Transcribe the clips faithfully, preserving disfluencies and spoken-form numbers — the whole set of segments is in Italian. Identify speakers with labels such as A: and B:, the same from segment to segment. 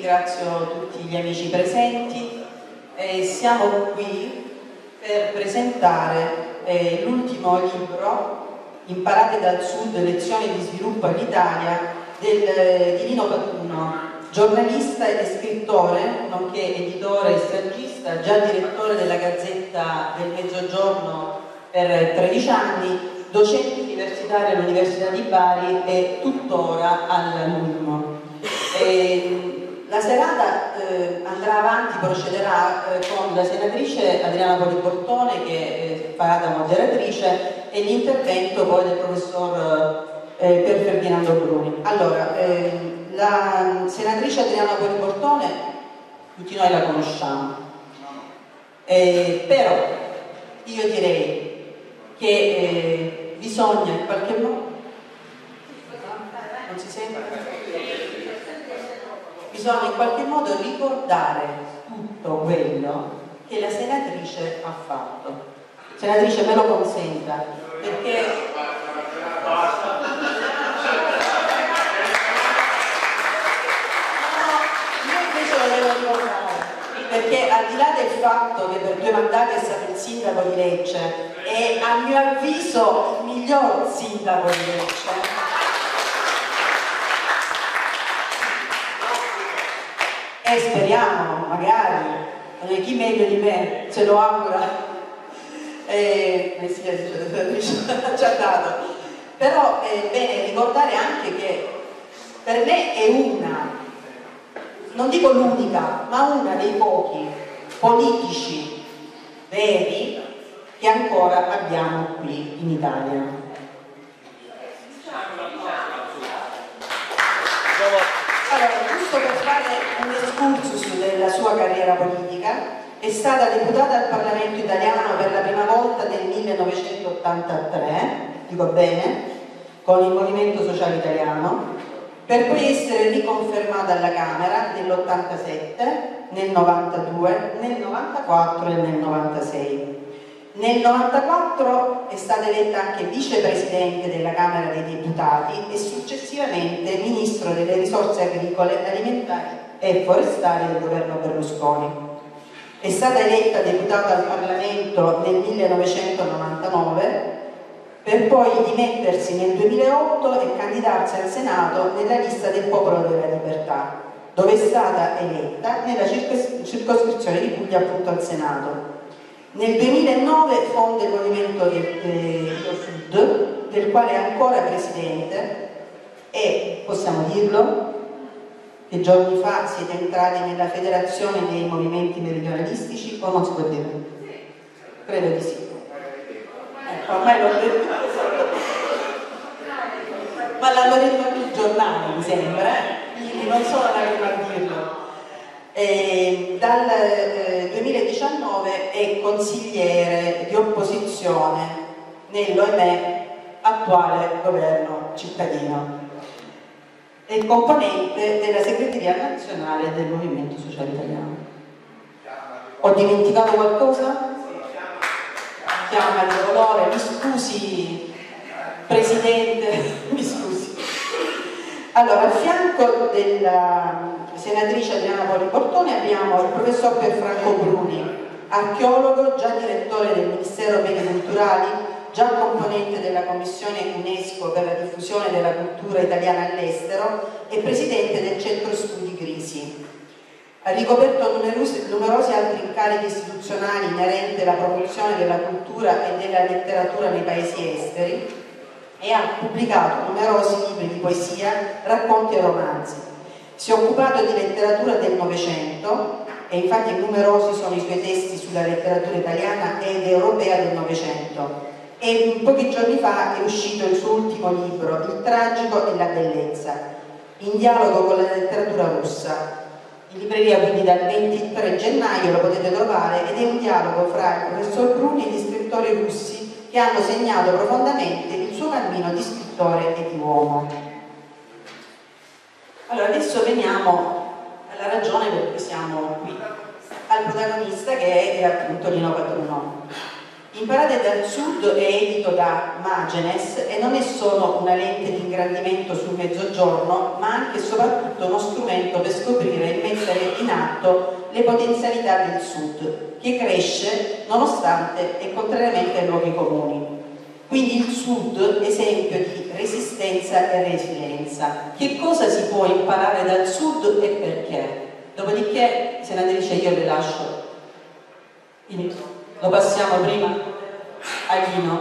A: ringrazio tutti gli amici presenti. Eh, siamo qui per presentare eh, l'ultimo libro, Imparate dal Sud, lezioni di sviluppo all'Italia, del eh, Divino Pattuno, giornalista e scrittore, nonché editore e saggista, già direttore della Gazzetta del Mezzogiorno per tredici anni, docente universitario all'Università di Bari e tuttora alla NULM. E la serata eh, andrà avanti, procederà eh, con la senatrice Adriana Poli Bortone che eh, farà da moderatrice e l'intervento poi del professor eh, Pier Ferdinando Bruni. Allora, eh, la senatrice Adriana Poli Bortone tutti noi la conosciamo, eh, però io direi che eh, bisogna in qualche modo, non si sente? Bisogna in qualche modo ricordare tutto quello che la senatrice ha fatto. Senatrice, me lo consenta, perché io invece lo devo ricordare, perché al di là del fatto che per due mandati è stato il sindaco di Lecce e a mio avviso il miglior sindaco di Lecce, e speriamo, magari, chi meglio di me se lo augura, eh, eh sì, ci ha dato. Però è bene ricordare anche che per me è una, non dico l'unica, ma una dei pochi politici veri che ancora abbiamo qui in Italia. Allora, giusto per fare un excursus della sua carriera politica, è stata deputata al Parlamento italiano per la prima volta nel millenovecentottantatré, dico bene, con il Movimento Sociale Italiano, per poi essere riconfermata alla Camera nell'ottantasette, nel novantadue, nel novantaquattro e nel novantasei. Nel novantaquattro è stata eletta anche vicepresidente della Camera dei Deputati e successivamente ministro delle risorse agricole, alimentari e forestali del governo Berlusconi. È stata eletta deputata al Parlamento nel millenovecentonovantanove per poi dimettersi nel duemilaotto e candidarsi al Senato nella lista del Popolo della Libertà, dove è stata eletta nella circoscrizione di Puglia, appunto al Senato. Nel duemilanove fonda il Movimento Io Sud, del quale è ancora presidente, e possiamo dirlo che giorni fa siete entrati nella Federazione dei Movimenti Meridionalistici, o non si può dire? Credo di sì. Ecco, ormai l'ho detto. Ma l'hanno detto anche i giornali, mi sembra, eh? Quindi non sono la prima a dirlo. E dal eh, duemiladiciannove è consigliere di opposizione nell'OME attuale governo cittadino. È componente della segreteria nazionale del Movimento Sociale Italiano. Ho dimenticato qualcosa? Chiama di colore, mi scusi Presidente, mi scusi. Allora, a fianco della senatrice Adriana Poli Bortone abbiamo il professor Pierfranco Bruni, archeologo, già direttore del Ministero Beni Culturali, già componente della Commissione UNESCO per la diffusione della cultura italiana all'estero e presidente del Centro Studi Grisi. Ha ricoperto numerosi, numerosi altri incarichi istituzionali inerenti alla promozione della cultura e della letteratura nei paesi esteri e ha pubblicato numerosi libri di poesia, racconti e romanzi. Si è occupato di letteratura del Novecento e infatti numerosi sono i suoi testi sulla letteratura italiana ed europea del Novecento. E pochi giorni fa è uscito il suo ultimo libro, Il tragico e la bellezza, in dialogo con la letteratura russa. In libreria quindi dal ventitré gennaio lo potete trovare ed è un dialogo fra il professor Bruni e gli scrittori russi che hanno segnato profondamente il suo cammino di scrittore e di uomo. Allora adesso veniamo alla ragione per cui siamo qui, al protagonista che è appunto Lino Pattuno. Imparare dal Sud è edito da Magenes e non è solo una lente di ingrandimento sul Mezzogiorno, ma anche e soprattutto uno strumento per scoprire e mettere in atto le potenzialità del Sud, che cresce nonostante e contrariamente ai luoghi comuni. Quindi il Sud, esempio di resistenza e resilienza. Che cosa si può imparare dal Sud e perché? Dopodiché, senatrice, io le lascio. Lo passiamo prima a Lino.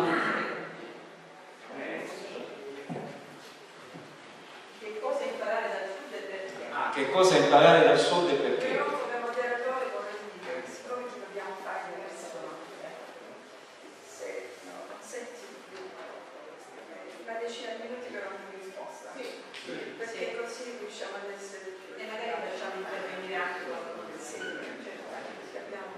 B: Che cosa imparare dal Sud e perché?
C: Ah, che cosa imparare dal Sud e perché?
B: Però come moderatore vorrei dire, siccome ci dobbiamo fare diverse domande, se no, senti una decina di minuti per ogni risposta, sì. Perché sì. Così riusciamo ad essere più e magari facciamo intervenire anche qualcuno del segno, certo, abbiamo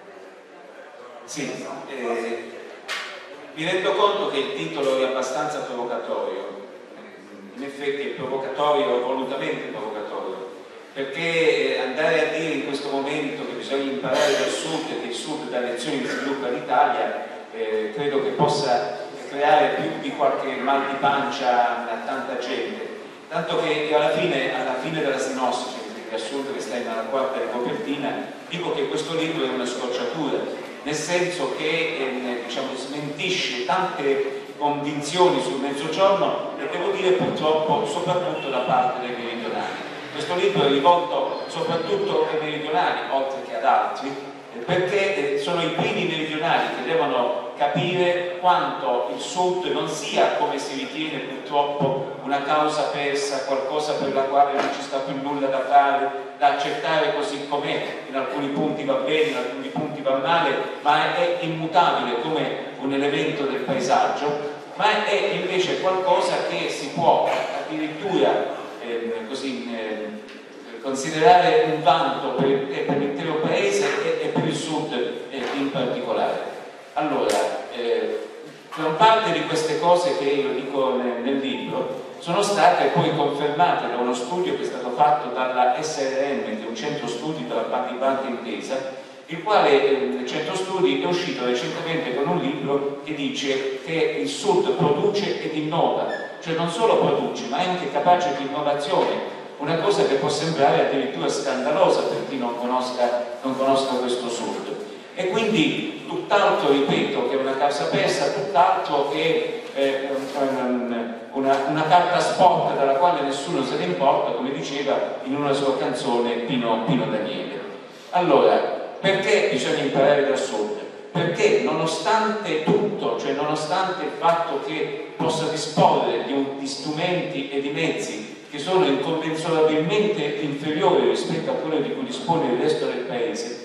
C: sì, eh, mi rendo conto che il titolo è abbastanza provocatorio, in effetti è provocatorio, volutamente provocatorio, perché andare a dire in questo momento che bisogna imparare dal Sud e che il Sud dà lezioni di sviluppo all'Italia, eh, credo che possa creare più di qualche mal di pancia a tanta gente, tanto che alla fine, alla fine della sinossi, cioè il riassunto che sta nella quarta di copertina, dico che questo libro è una scocciatura, nel senso che eh, diciamo, smentisce tante convinzioni sul Mezzogiorno e devo dire purtroppo soprattutto da parte dei meridionali. Questo libro è rivolto soprattutto ai meridionali, oltre che ad altri, eh, perché eh, sono i primi meridionali che devono capire quanto il Sud non sia, come si ritiene purtroppo, una causa persa, qualcosa per la quale non ci sta più nulla da fare, da accettare così com'è, in alcuni punti va bene, in alcuni punti va male, ma è immutabile come un elemento del paesaggio, ma è invece qualcosa che si può addirittura eh, così, eh, considerare un vanto per, per l'intero paese e, e per il Sud eh, in particolare. Allora, eh, gran parte di queste cose che io dico nel, nel libro sono state poi confermate da uno studio che è stato fatto dalla S R M, che è un centro studi della Banca Intesa, il quale eh, centro studi è uscito recentemente con un libro che dice che il Sud produce ed innova, cioè non solo produce ma è anche capace di innovazione, una cosa che può sembrare addirittura scandalosa per chi non conosca, non conosca questo Sud. E quindi tutt'altro, ripeto, che una causa persa, tutt'altro che eh, una, una carta sporca dalla quale nessuno se ne importa, come diceva in una sua canzone Pino, Pino Daniele. Allora, perché bisogna imparare dal Sud? Perché nonostante tutto, cioè nonostante il fatto che possa disporre di, un, di strumenti e di mezzi che sono incommensurabilmente inferiori rispetto a quello di cui dispone il resto del paese,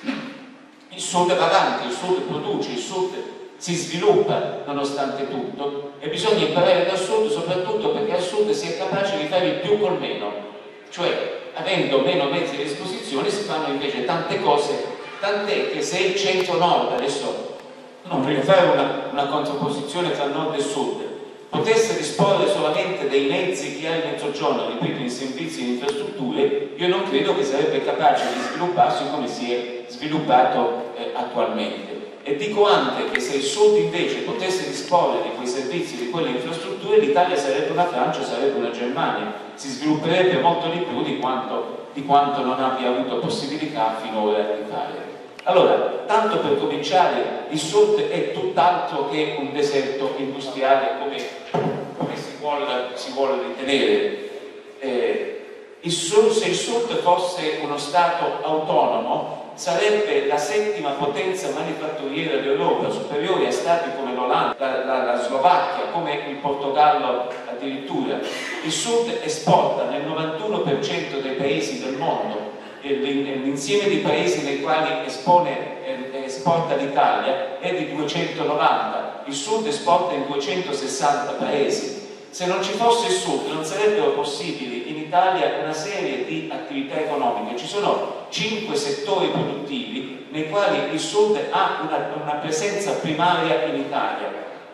C: il Sud va avanti, il Sud produce, il Sud si sviluppa nonostante tutto e bisogna imparare dal Sud soprattutto perché al Sud si è capace di fare il più col meno, cioè avendo meno mezzi a disposizione si fanno invece tante cose, tant'è che se il centro-nord, adesso non voglio fare una, una contrapposizione tra nord e sud, potesse disporre solamente dei mezzi che ha il Mezzogiorno, ripeto, in servizi e in infrastrutture, io non credo che sarebbe capace di svilupparsi come si è sviluppato eh, attualmente. E dico anche che se il Sud invece potesse disporre di quei servizi, di quelle infrastrutture, l'Italia sarebbe una Francia, sarebbe una Germania, si svilupperebbe molto di più di quanto, di quanto non abbia avuto possibilità finora di fare. Allora, tanto per cominciare, il Sud è tutt'altro che un deserto industriale come, come si, vuole, si vuole ritenere. Eh, il Sud, se il Sud fosse uno Stato autonomo, sarebbe la settima potenza manifatturiera d'Europa, superiore a stati come l'Olanda, la, la, la Slovacchia, come il Portogallo addirittura. Il Sud esporta nel novantuno per cento dei paesi del mondo. L'insieme di paesi nei quali espone, eh, esporta l'Italia è di duecentonovanta, il Sud esporta in duecentosessanta paesi. Se non ci fosse il Sud non sarebbero possibili in Italia una serie di attività economiche. Ci sono cinque settori produttivi nei quali il Sud ha una, una presenza primaria in Italia.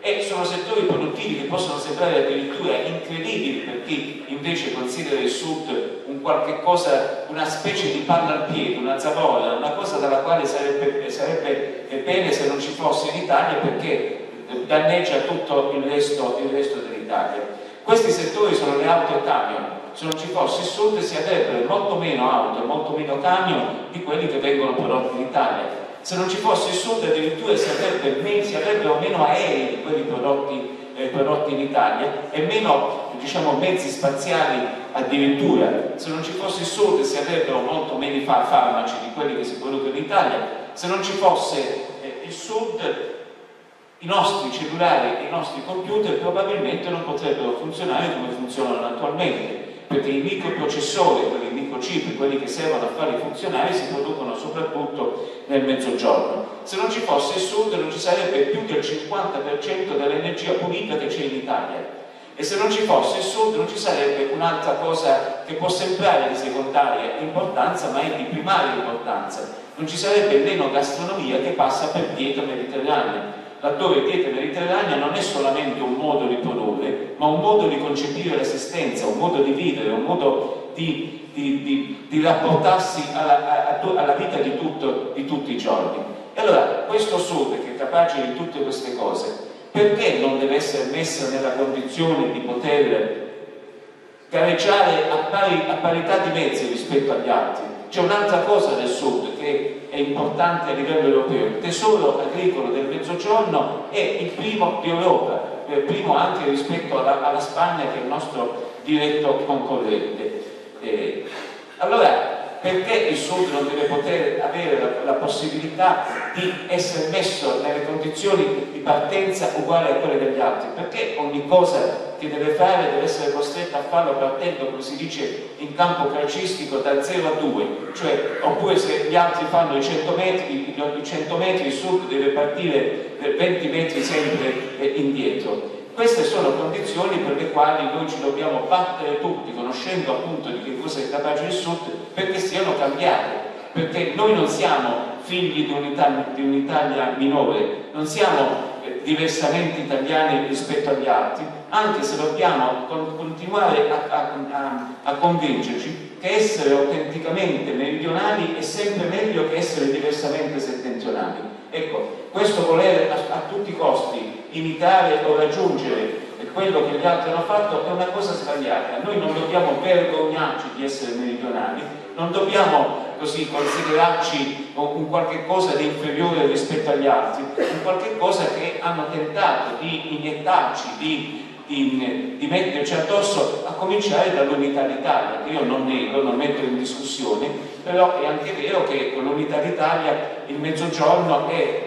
C: e sono settori produttivi che possono sembrare addirittura incredibili per chi invece considera il Sud un qualche cosa, una specie di palla al piede, una zavorra, una cosa dalla quale sarebbe, sarebbe bene se non ci fosse in Italia, perché danneggia tutto il resto, il resto dell'Italia. Questi settori sono le auto e camion. Se non ci fosse il Sud si avrebbero molto meno auto e molto meno camion di quelli che vengono prodotti in Italia. Se non ci fosse il Sud addirittura si, avrebbe, si avrebbero meno aerei di quelli prodotti, eh, prodotti in Italia e meno, diciamo, mezzi spaziali addirittura. Se non ci fosse il Sud si avrebbero molto meno farmaci di quelli che si producono in Italia. Se non ci fosse eh, il Sud, i nostri cellulari e i nostri computer probabilmente non potrebbero funzionare come funzionano attualmente, perché i microprocessori, quelli microchip, quelli che servono a farli funzionare, si producono soprattutto nel mezzogiorno. Se non ci fosse il Sud non ci sarebbe più del cinquanta per cento dell'energia pulita che c'è in Italia, e se non ci fosse il Sud non ci sarebbe un'altra cosa che può sembrare di secondaria importanza ma è di primaria importanza: non ci sarebbe l'enogastronomia che passa per dieta mediterranea, laddove dieta mediterranea non è solamente un modo di produrre, ma un modo di concepire l'esistenza, un modo di vivere, un modo di, di, di, di rapportarsi alla, a, alla vita di, tutto, di tutti i giorni. E allora questo Sud, che è capace di tutte queste cose, perché non deve essere messo nella condizione di poter gareggiare a, pari, a parità di mezzi rispetto agli altri? C'è un'altra cosa del Sud che è importante a livello europeo: il tesoro agricolo del Mezzogiorno è il primo d'Europa, il primo anche rispetto alla, alla Spagna, che è il nostro diretto concorrente. Eh, allora, perché il Sud non deve poter avere la, la possibilità di essere messo nelle condizioni di partenza uguali a quelle degli altri? Perché ogni cosa che deve fare deve essere costretta a farlo partendo, come si dice in campo calcistico, da zero a due, cioè, oppure se gli altri fanno i cento metri, i cento metri, il Sud deve partire venti metri sempre indietro. Queste sono condizioni per le quali noi ci dobbiamo battere tutti, conoscendo appunto di che cosa è capace il Sud, perché siano cambiate, perché noi non siamo figli di un'Italia, di un'Italia minore, non siamo eh, diversamente italiani rispetto agli altri, anche se dobbiamo con, continuare a, a, a, a convincerci che essere autenticamente meridionali è sempre meglio che essere diversamente settentrionali. Ecco, questo voler a, a tutti i costi imitare o raggiungere quello che gli altri hanno fatto è una cosa sbagliata. Noi non dobbiamo vergognarci di essere meridionali, non dobbiamo così considerarci un qualche cosa di inferiore rispetto agli altri, un qualche cosa che hanno tentato di iniettarci, di, di, di metterci addosso, a cominciare dall'unità d'Italia, che io non nego, non metto in discussione, però è anche vero che con l'unità d'Italia il Mezzogiorno è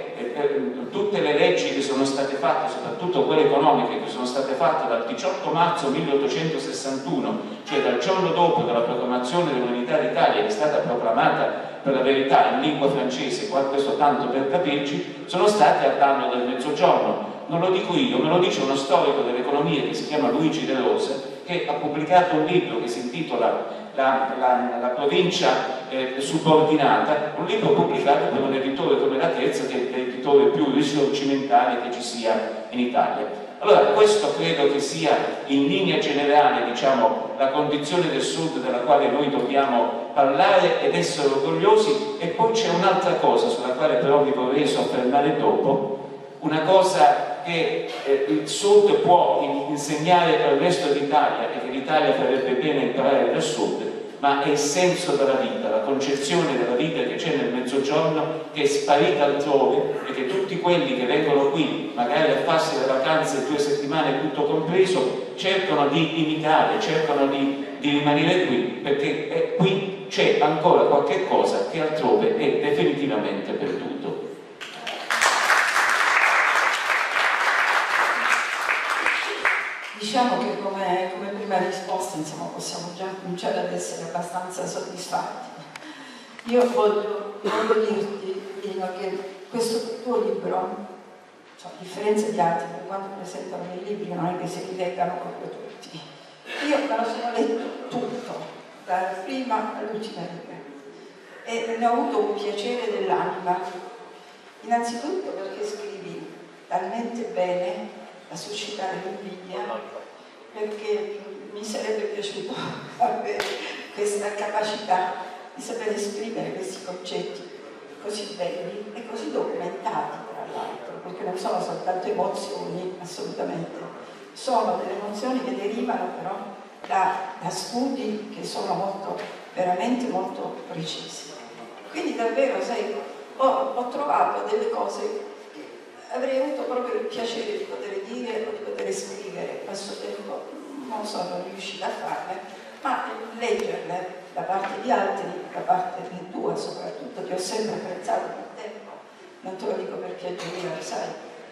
C: tutte le leggi che sono state fatte, soprattutto quelle economiche che sono state fatte dal diciotto marzo milleottocentosessantuno, cioè dal giorno dopo della proclamazione dell'unità d'Italia, che è stata proclamata per la verità in lingua francese, questo tanto per capirci, sono state a danno del Mezzogiorno. Non lo dico io, me lo dice uno storico dell'economia che si chiama Luigi De Rosa, che ha pubblicato un libro che si intitola La, la, la provincia eh, subordinata, un libro pubblicato per un editore come la Terza, che è l'editore più risorgimentale che ci sia in Italia. Allora, questo credo che sia in linea generale, diciamo, la condizione del Sud della quale noi dobbiamo parlare ed essere orgogliosi. E poi c'è un'altra cosa sulla quale però vi vorrei soffermare dopo, una cosa che eh, il Sud può in, insegnare al resto d'Italia e che l'Italia farebbe bene imparare dal Sud, ma è il senso della vita, la concezione della vita che c'è nel Mezzogiorno, che è sparita altrove, e che tutti quelli che vengono qui, magari a farsi le vacanze due settimane tutto compreso, cercano di imitare, cercano di, di rimanere qui, perché eh, qui c'è ancora qualche cosa che altrove è definitivamente perduto.
B: Diciamo che come, come prima risposta, insomma, possiamo già cominciare ad essere abbastanza soddisfatti. Io voglio, voglio dirti, Dino, che questo tuo libro, cioè, a differenza di altri, per quanto presentano i libri, non è che si li leggano proprio tutti. Io me lo sono letto tutto, dalla prima all'ultima riga, e ne ho avuto un piacere dell'anima. Innanzitutto perché scrivi talmente bene a suscitare l'invidia, perché mi sarebbe piaciuto avere questa capacità di saper esprimere questi concetti così belli e così documentati, tra l'altro, perché non sono soltanto emozioni, assolutamente, sono delle emozioni che derivano però da, da studi che sono molto, veramente molto precisi. Quindi davvero, sai, ho, ho trovato delle cose che avrei avuto proprio il piacere di poter dire o di poter scrivere, a questo tempo non sono riuscita a farle, ma leggerle da parte di altri, da parte tua soprattutto, che ho sempre apprezzato nel tempo, non te lo dico per piacere, lo sai,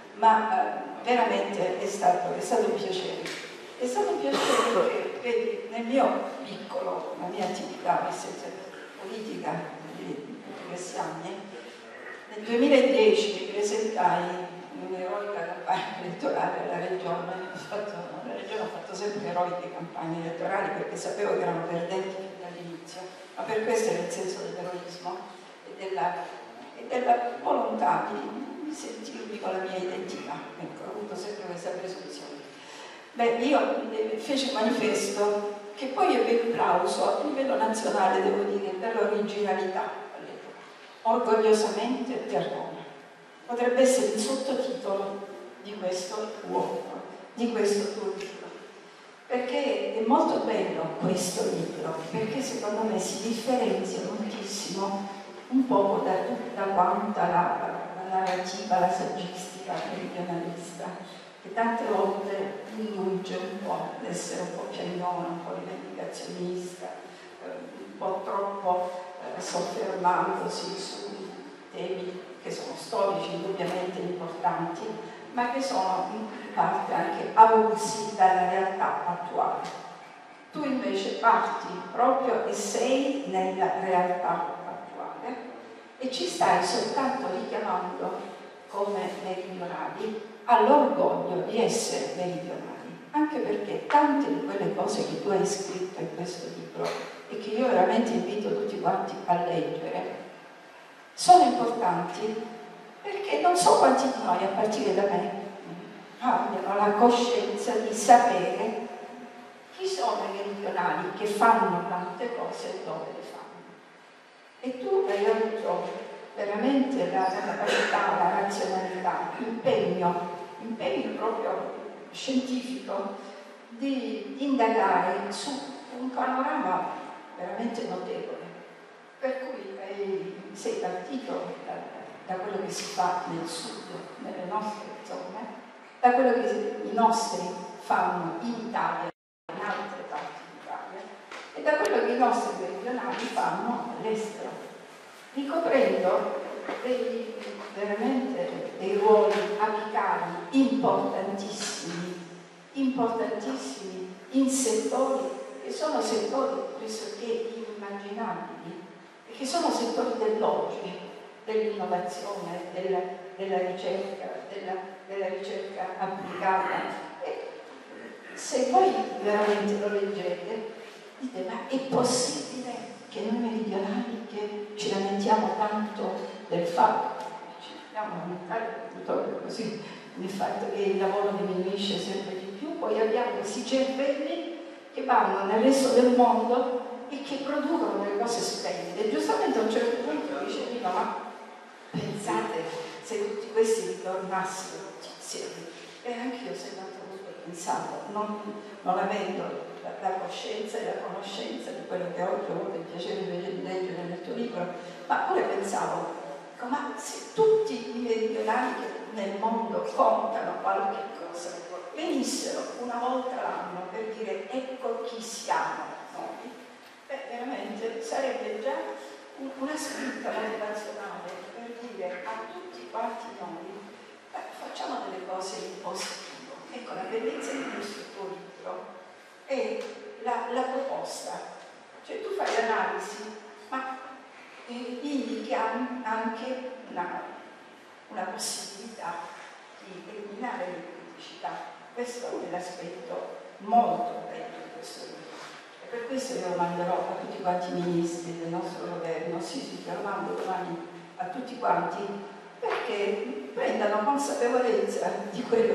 B: ma eh, veramente è stato, è stato un piacere. È stato un piacere perché, vedi, nel mio piccolo, la mia attività, nel senso politica di tutti questi anni, nel duemiladieci mi presentai in un'eroica campagna elettorale alla Regione. Ho fatto, alla Regione ho fatto sempre eroiche campagne elettorali perché sapevo che erano perdenti fin dall'inizio, ma per questo era il senso dell'eroismo e della, e della volontà di, di sentirmi con la mia identità. Ecco, ho avuto sempre questa presunzione. Beh, io feci un manifesto che poi ebbe il plauso a livello nazionale, devo dire, per l'originalità. Orgogliosamente Terrona. Potrebbe essere il sottotitolo di questo tuo, di questo tuo libro. Perché è molto bello questo libro, perché secondo me si differenzia moltissimo un po' da tutta quanta la, la narrativa, la saggistica meridionalista, che tante volte induce un po' ad essere un po' piagnona, un po' rivendicazionista, un po' troppo soffermandosi su temi che sono storici, indubbiamente importanti, ma che sono in parte anche avulsi dalla realtà attuale. Tu invece parti proprio e sei nella realtà attuale e ci stai soltanto richiamando come meridionali all'orgoglio di essere meridionali, anche perché tante di quelle cose che tu hai scritto in questo libro e che io veramente invito tutti quanti a leggere, sono importanti perché non so quanti di noi, a partire da me, abbiano la coscienza di sapere chi sono i meridionali che fanno tante cose e dove le fanno. E tu hai avuto veramente la, la capacità, la razionalità, l'impegno, impegno proprio scientifico di indagare su un panorama veramente notevole, per cui eh, sei partito da, da quello che si fa nel sud, nelle nostre zone, da quello che i nostri fanno in Italia, in altre parti d'Italia, e da quello che i nostri meridionali fanno all'estero, ricoprendo dei, veramente dei ruoli apicali importantissimi, importantissimi in settori che sono settori pressoché inimmaginabili e che sono settori dell'oggi, dell'innovazione, della, della ricerca, della, della ricerca applicata. E se voi veramente lo leggete, dite, ma è possibile che noi meridionali che ci lamentiamo tanto del fatto, ci dobbiamo lamentare così, del fatto che il lavoro diminuisce sempre di più, poi abbiamo questi cervelli che vanno nel resto del mondo e che producono delle cose splendide. Giustamente a un certo punto dicevi, no, ma pensate se tutti questi ritornassero tutti insieme. E anche io sempre ho avuto pensato, non, non avendo la, la coscienza e la conoscenza di quello che oggi ho avuto il piacere di leggere nel tuo libro, ma pure pensavo, ma se tutti i meridionali che nel mondo contano qualche cosa venissero una volta l'anno per dire ecco chi siamo noi, beh, veramente sarebbe già una spinta motivazionale per dire a tutti quanti noi, beh, facciamo delle cose in positivo. Ecco, la bellezza di questo tuo libro è la, la proposta, cioè tu fai l'analisi, ma eh, indichi anche una, una possibilità di eliminare le criticità. Questo è l'aspetto molto bello di questo libro. E per questo io lo manderò a tutti quanti i ministri del nostro governo, sì, sì, lo mando domani a tutti quanti, perché prendano consapevolezza di quello che effettivamente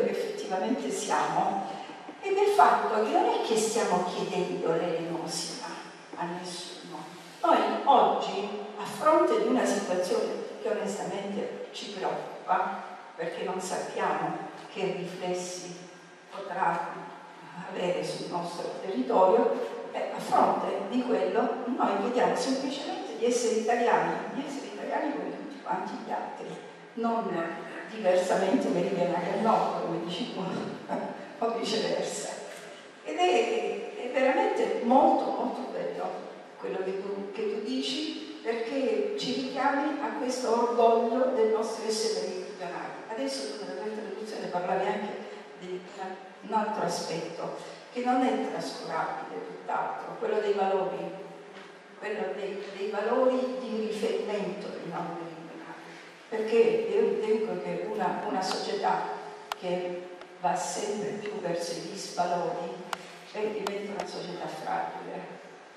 D: effettivamente siamo è del fatto che non è che stiamo chiedendo l'elemosina a nessuno. Noi oggi, a fronte di una situazione che onestamente ci preoccupa, perché non sappiamo che riflessi potrà avere sul nostro territorio, eh, a fronte di quello noi chiediamo semplicemente di essere italiani, di essere italiani come tutti quanti gli altri, non diversamente meridionali al nord, come dici tu, o viceversa. Ed è, è veramente molto molto bello quello che tu, che tu dici, perché ci richiami a questo orgoglio del nostro essere meridionali. Adesso tu nella tua introduzione parlavi anche di un altro aspetto che non è trascurabile, tutt'altro, quello dei valori, quello dei, dei valori di riferimento dei nostri meridionali. Perché io ritengo che una, una società che va sempre più verso i disvalori e diventa una società fragile.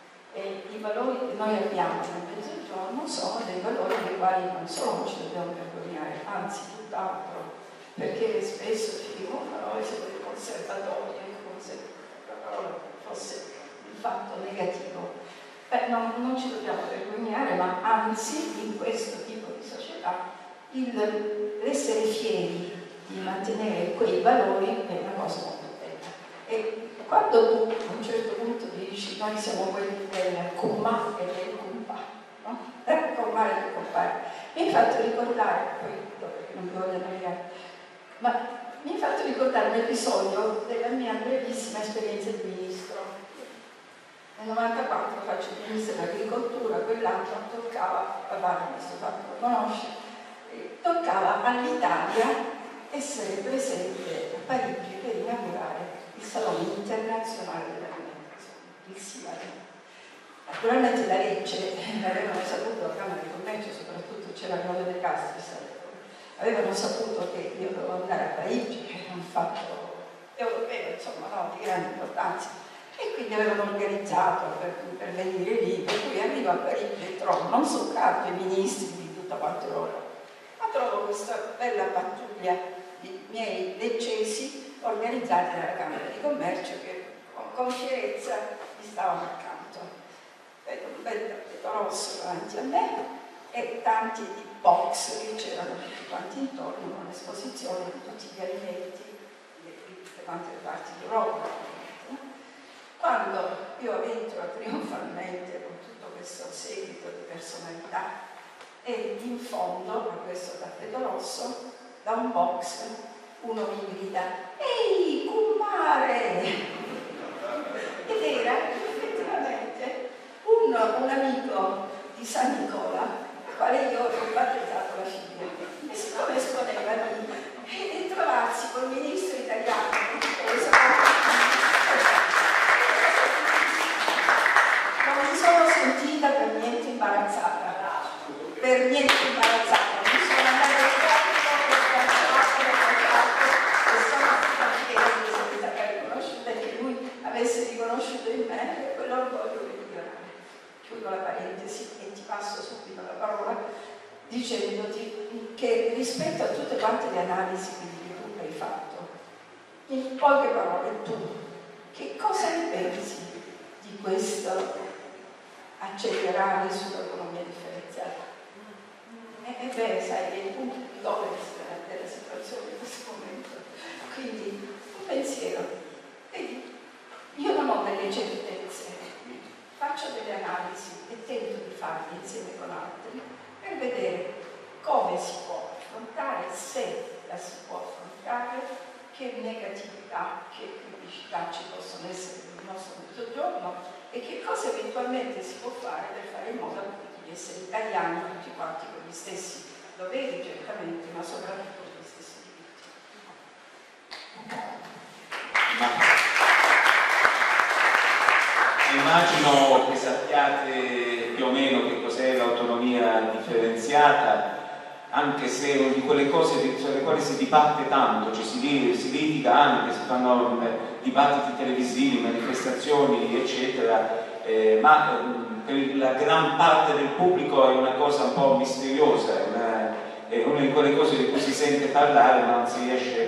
D: E i valori che noi abbiamo nel Mezzogiorno sono dei valori dei quali non solo ci dobbiamo vergognare, anzi tutt'altro, perché spesso ci dicono oh, noi siamo dei conservatori, come se la parola fosse un fatto negativo. Beh, no, non ci dobbiamo vergognare, ma anzi in questo tipo di società l'essere fieri di mantenere quei valori è una cosa molto bella. E quando tu a un certo punto dici noi siamo quelli del cumma e del cumpa, no? Commare e del compare, mi hai fatto ricordare, poi perché non mi voglio annoiare, ma mi hai fatto ricordare un episodio della mia brevissima esperienza di ministro. Nel novantaquattro faccio il ministro dell'agricoltura, quell'anno toccava, papà mi sto fatto conoscere, toccava all'Italia essere presente a Parigi per inaugurare il Salone Internazionale dell'Alimentazione, il SIAE. Naturalmente la legge l'avevano saputo, la Camera di Commercio soprattutto c'era Claudio De Castris, avevano saputo che io dovevo andare a Parigi, che era un fatto europeo, insomma, no, di grande importanza, e quindi avevano organizzato per, per venire lì, per cui arrivo a Parigi e trovo non soltanto i ministri di tutta quanta Europa, ma trovo questa bella pattuglia di miei leccesi organizzati dalla Camera di Commercio che con, con fierezza mi stavano accanto. Vedo un bel tappeto rosso davanti a me e tanti di box che c'erano tutti quanti intorno, un'esposizione di tutti gli alimenti di tutte quante le parti d'Europa. Quando io entro trionfalmente con tutto questo seguito di personalità e in fondo a questo tappeto rosso, da un box, uno mi grida «Ehi, Cummare!» ed era effettivamente un, un amico di San Nicola, al quale io ho battezzato la figlia. E siccome esponeva lì, e, e trovarsi col ministro italiano, non mi sono sentita per niente imbarazzata, per niente imbarazzata. Avesse riconosciuto in me quell'orgoglio meridionale. Chiudo la parentesi e ti passo subito la parola dicendoti che rispetto a tutte quante le analisi che tu hai fatto, in poche parole tu, che cosa ne pensi di questo accelerare sull'economia differenziata? E beh, sai, è il punto di dove della situazione in questo momento. Quindi un pensiero. Vedi? Io non ho delle certezze, faccio delle analisi e tento di farle insieme con altri per vedere come si può affrontare, se la si può affrontare, che negatività, che criticità ci possono essere nel nostro Mezzogiorno e che cosa eventualmente si può fare per fare in modo di essere italiani tutti quanti con gli stessi doveri, certamente, ma soprattutto con gli stessi diritti.
C: Ma... Immagino che sappiate più o meno che cos'è l'autonomia differenziata, anche se è una di quelle cose sulle quali si dibatte tanto, ci si, si litiga anche, si fanno dibattiti televisivi, manifestazioni, eccetera, eh, ma eh, per la gran parte del pubblico è una cosa un po' misteriosa, è una, è una di quelle cose di cui si sente parlare ma non si riesce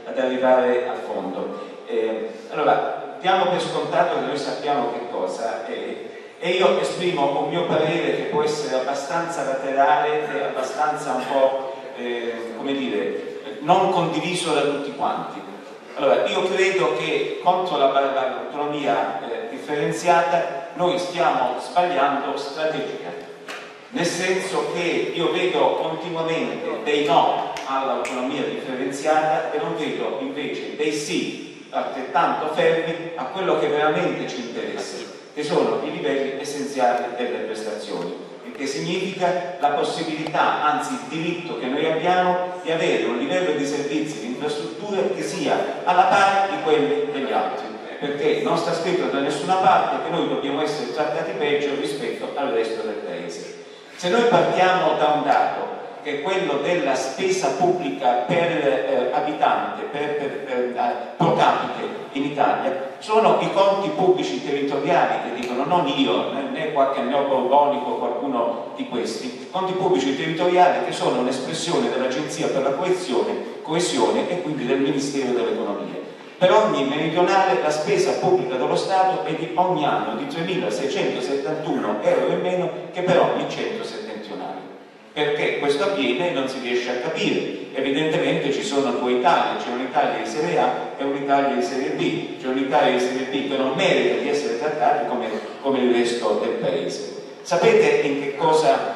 C: ad arrivare al fondo. Eh, allora, diamo per scontato che noi sappiamo che cosa è, e io esprimo un mio parere che può essere abbastanza laterale e abbastanza un po', eh, come dire, non condiviso da tutti quanti. Allora, io credo che contro l'autonomia eh, differenziata noi stiamo sbagliando strategia, nel senso che io vedo continuamente dei no all'autonomia differenziata e non vedo invece dei sì altrettanto fermi a quello che veramente ci interessa, che sono i livelli essenziali delle prestazioni, il che significa la possibilità, anzi il diritto che noi abbiamo di avere un livello di servizi, di infrastrutture che sia alla pari di quelli degli altri, perché non sta scritto da nessuna parte che noi dobbiamo essere trattati peggio rispetto al resto del paese. Se noi partiamo da un dato che è quello della spesa pubblica per eh, abitante, per, per, per eh, pro capite in Italia, sono i conti pubblici territoriali che dicono, non io, né qualche neoborbonico, qualcuno di questi, conti pubblici territoriali che sono un'espressione dell'Agenzia per la coesione, coesione e quindi del Ministero dell'Economia. Per ogni meridionale la spesa pubblica dello Stato è di ogni anno di tremilaseicentosettantuno euro in meno che per ogni centro settentrionale. Perché questo avviene non si riesce a capire. Evidentemente ci sono due Italie, c'è un'Italia di serie A e un'Italia di serie B, c'è un'Italia di serie B che non merita di essere trattata come, come il resto del paese. Sapete in che cosa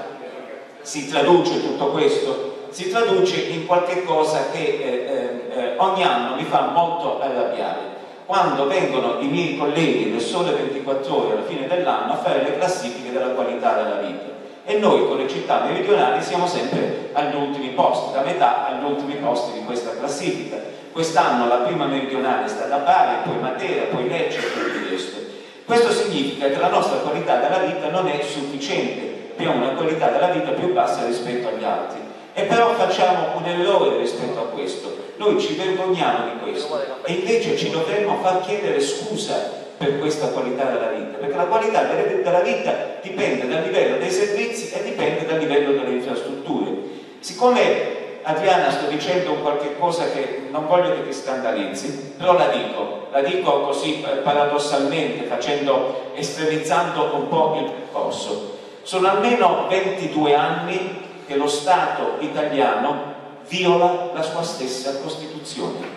C: si traduce tutto questo? Si traduce in qualche cosa che eh, eh, ogni anno mi fa molto arrabbiare. Quando vengono i miei colleghi del Sole ventiquattro Ore alla fine dell'anno a fare le classifiche della qualità della vita, e noi con le città meridionali siamo sempre agli ultimi posti, da metà agli ultimi posti di questa classifica. Quest'anno la prima meridionale è stata Bari, poi Matera, poi Lecce e tutto il resto. Questo significa che la nostra qualità della vita non è sufficiente, abbiamo una qualità della vita più bassa rispetto agli altri. E però facciamo un errore rispetto a questo, noi ci vergogniamo di questo e invece ci dovremmo far chiedere scusa per questa qualità della vita, perché la qualità della vita dipende dal livello dei servizi e dipende dal livello delle infrastrutture. Siccome, Adriana, sto dicendo qualche cosa che non voglio che ti scandalizzi, però la dico, la dico così paradossalmente, facendo, estremizzando un po' il percorso. Sono almeno ventidue anni che lo Stato italiano viola la sua stessa Costituzione.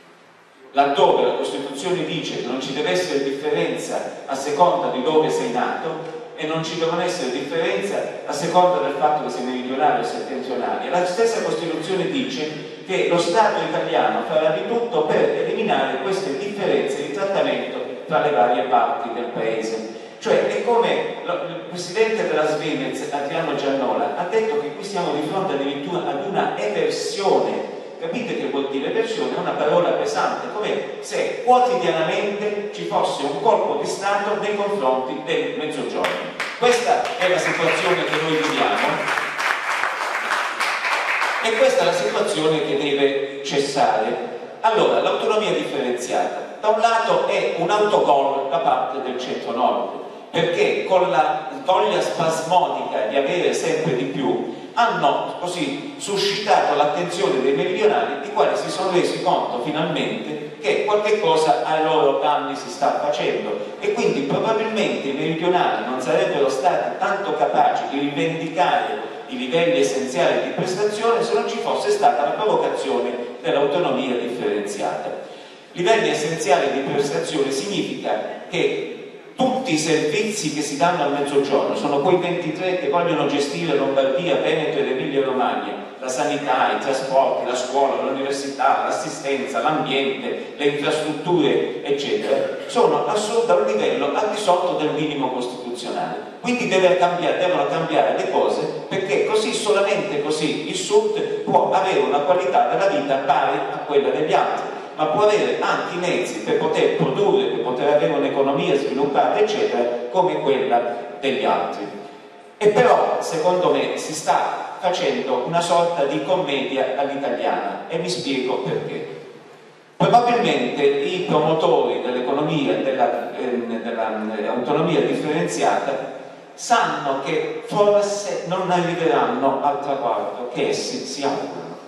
C: Laddove la Costituzione dice che non ci deve essere differenza a seconda di dove sei nato e non ci devono essere differenza a seconda del fatto che sei meridionale o settentrionale, la stessa Costituzione dice che lo Stato italiano farà di tutto per eliminare queste differenze di trattamento tra le varie parti del paese. Cioè è come il presidente della Svimez, Adriano Giannola, ha detto che qui siamo di fronte addirittura ad una eversione. Capite che vuol dire eversione? È una parola pesante, come se quotidianamente ci fosse un colpo di Stato nei confronti del Mezzogiorno. Questa è la situazione che noi viviamo e questa è la situazione che deve cessare. Allora, l'autonomia differenziata, da un lato è un autogol da parte del centro-nord, perché con la voglia spasmodica di avere sempre di più hanno così suscitato l'attenzione dei meridionali, i quali si sono resi conto finalmente che qualche cosa ai loro danni si sta facendo e quindi probabilmente i meridionali non sarebbero stati tanto capaci di rivendicare i livelli essenziali di prestazione se non ci fosse stata la provocazione dell'autonomia differenziata. Livelli essenziali di prestazione significa che tutti i servizi che si danno al Mezzogiorno sono quei ventitré che vogliono gestire Lombardia, Veneto ed Emilia Romagna, la sanità, i trasporti, la scuola, l'università, l'assistenza, l'ambiente, le infrastrutture, eccetera, sono da un livello al di sotto del minimo costituzionale. Quindi deve cambiare, devono cambiare le cose, perché così, solamente così, il Sud può avere una qualità della vita pari a quella degli altri, ma può avere anche i mezzi per poter produrre, per poter avere un'economia sviluppata, eccetera, come quella degli altri. E però, secondo me, si sta facendo una sorta di commedia all'italiana, e mi spiego perché. Probabilmente i promotori dell'economia, dell'autonomia dell differenziata, sanno che forse non arriveranno al traguardo che essi si augurano.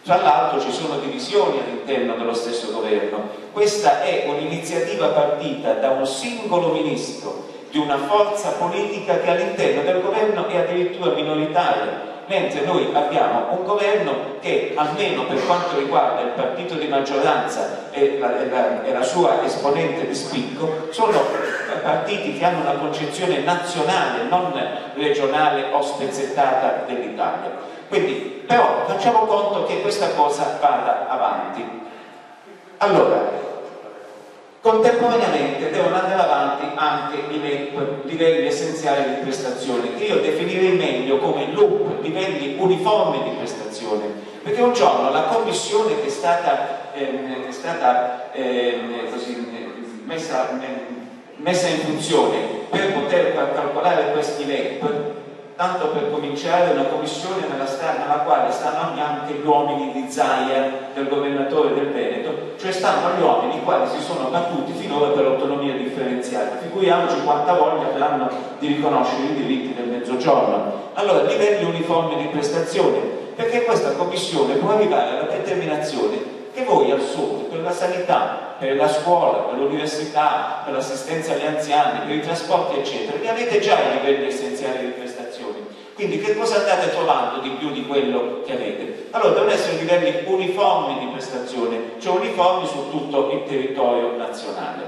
C: Tra l'altro ci sono divisioni all'interno dello stesso governo. Questa è un'iniziativa partita da un singolo ministro di una forza politica che all'interno del governo è addirittura minoritaria, mentre noi abbiamo un governo che, almeno per quanto riguarda il partito di maggioranza e la, e la, e la sua esponente di spicco, sono partiti che hanno una concezione nazionale, non regionale o spezzettata dell'Italia. Quindi, però, facciamo conto che questa cosa vada avanti. Allora, contemporaneamente devono andare avanti anche i livelli essenziali di prestazione, che io definirei meglio come L U P, livelli uniformi di prestazione, perché un giorno la commissione che è stata, ehm, è stata ehm, così, messa, messa in funzione per poter calcolare questi L E P, tanto per cominciare, una commissione nella, nella quale stanno anche gli uomini di Zaia, del governatore del Veneto, cioè stanno gli uomini i quali si sono battuti finora per l'autonomia differenziata. Figuriamoci quanta voglia avranno di riconoscere i diritti del Mezzogiorno. Allora, livelli uniformi di prestazione, perché questa commissione può arrivare alla determinazione che voi al Sud, per la sanità, per la scuola, per l'università, per l'assistenza agli anziani, per i trasporti eccetera, vi avete già i livelli essenziali di prestazione. Quindi che cosa andate trovando di più di quello che avete? Allora devono essere livelli uniformi di prestazione, cioè uniformi su tutto il territorio nazionale.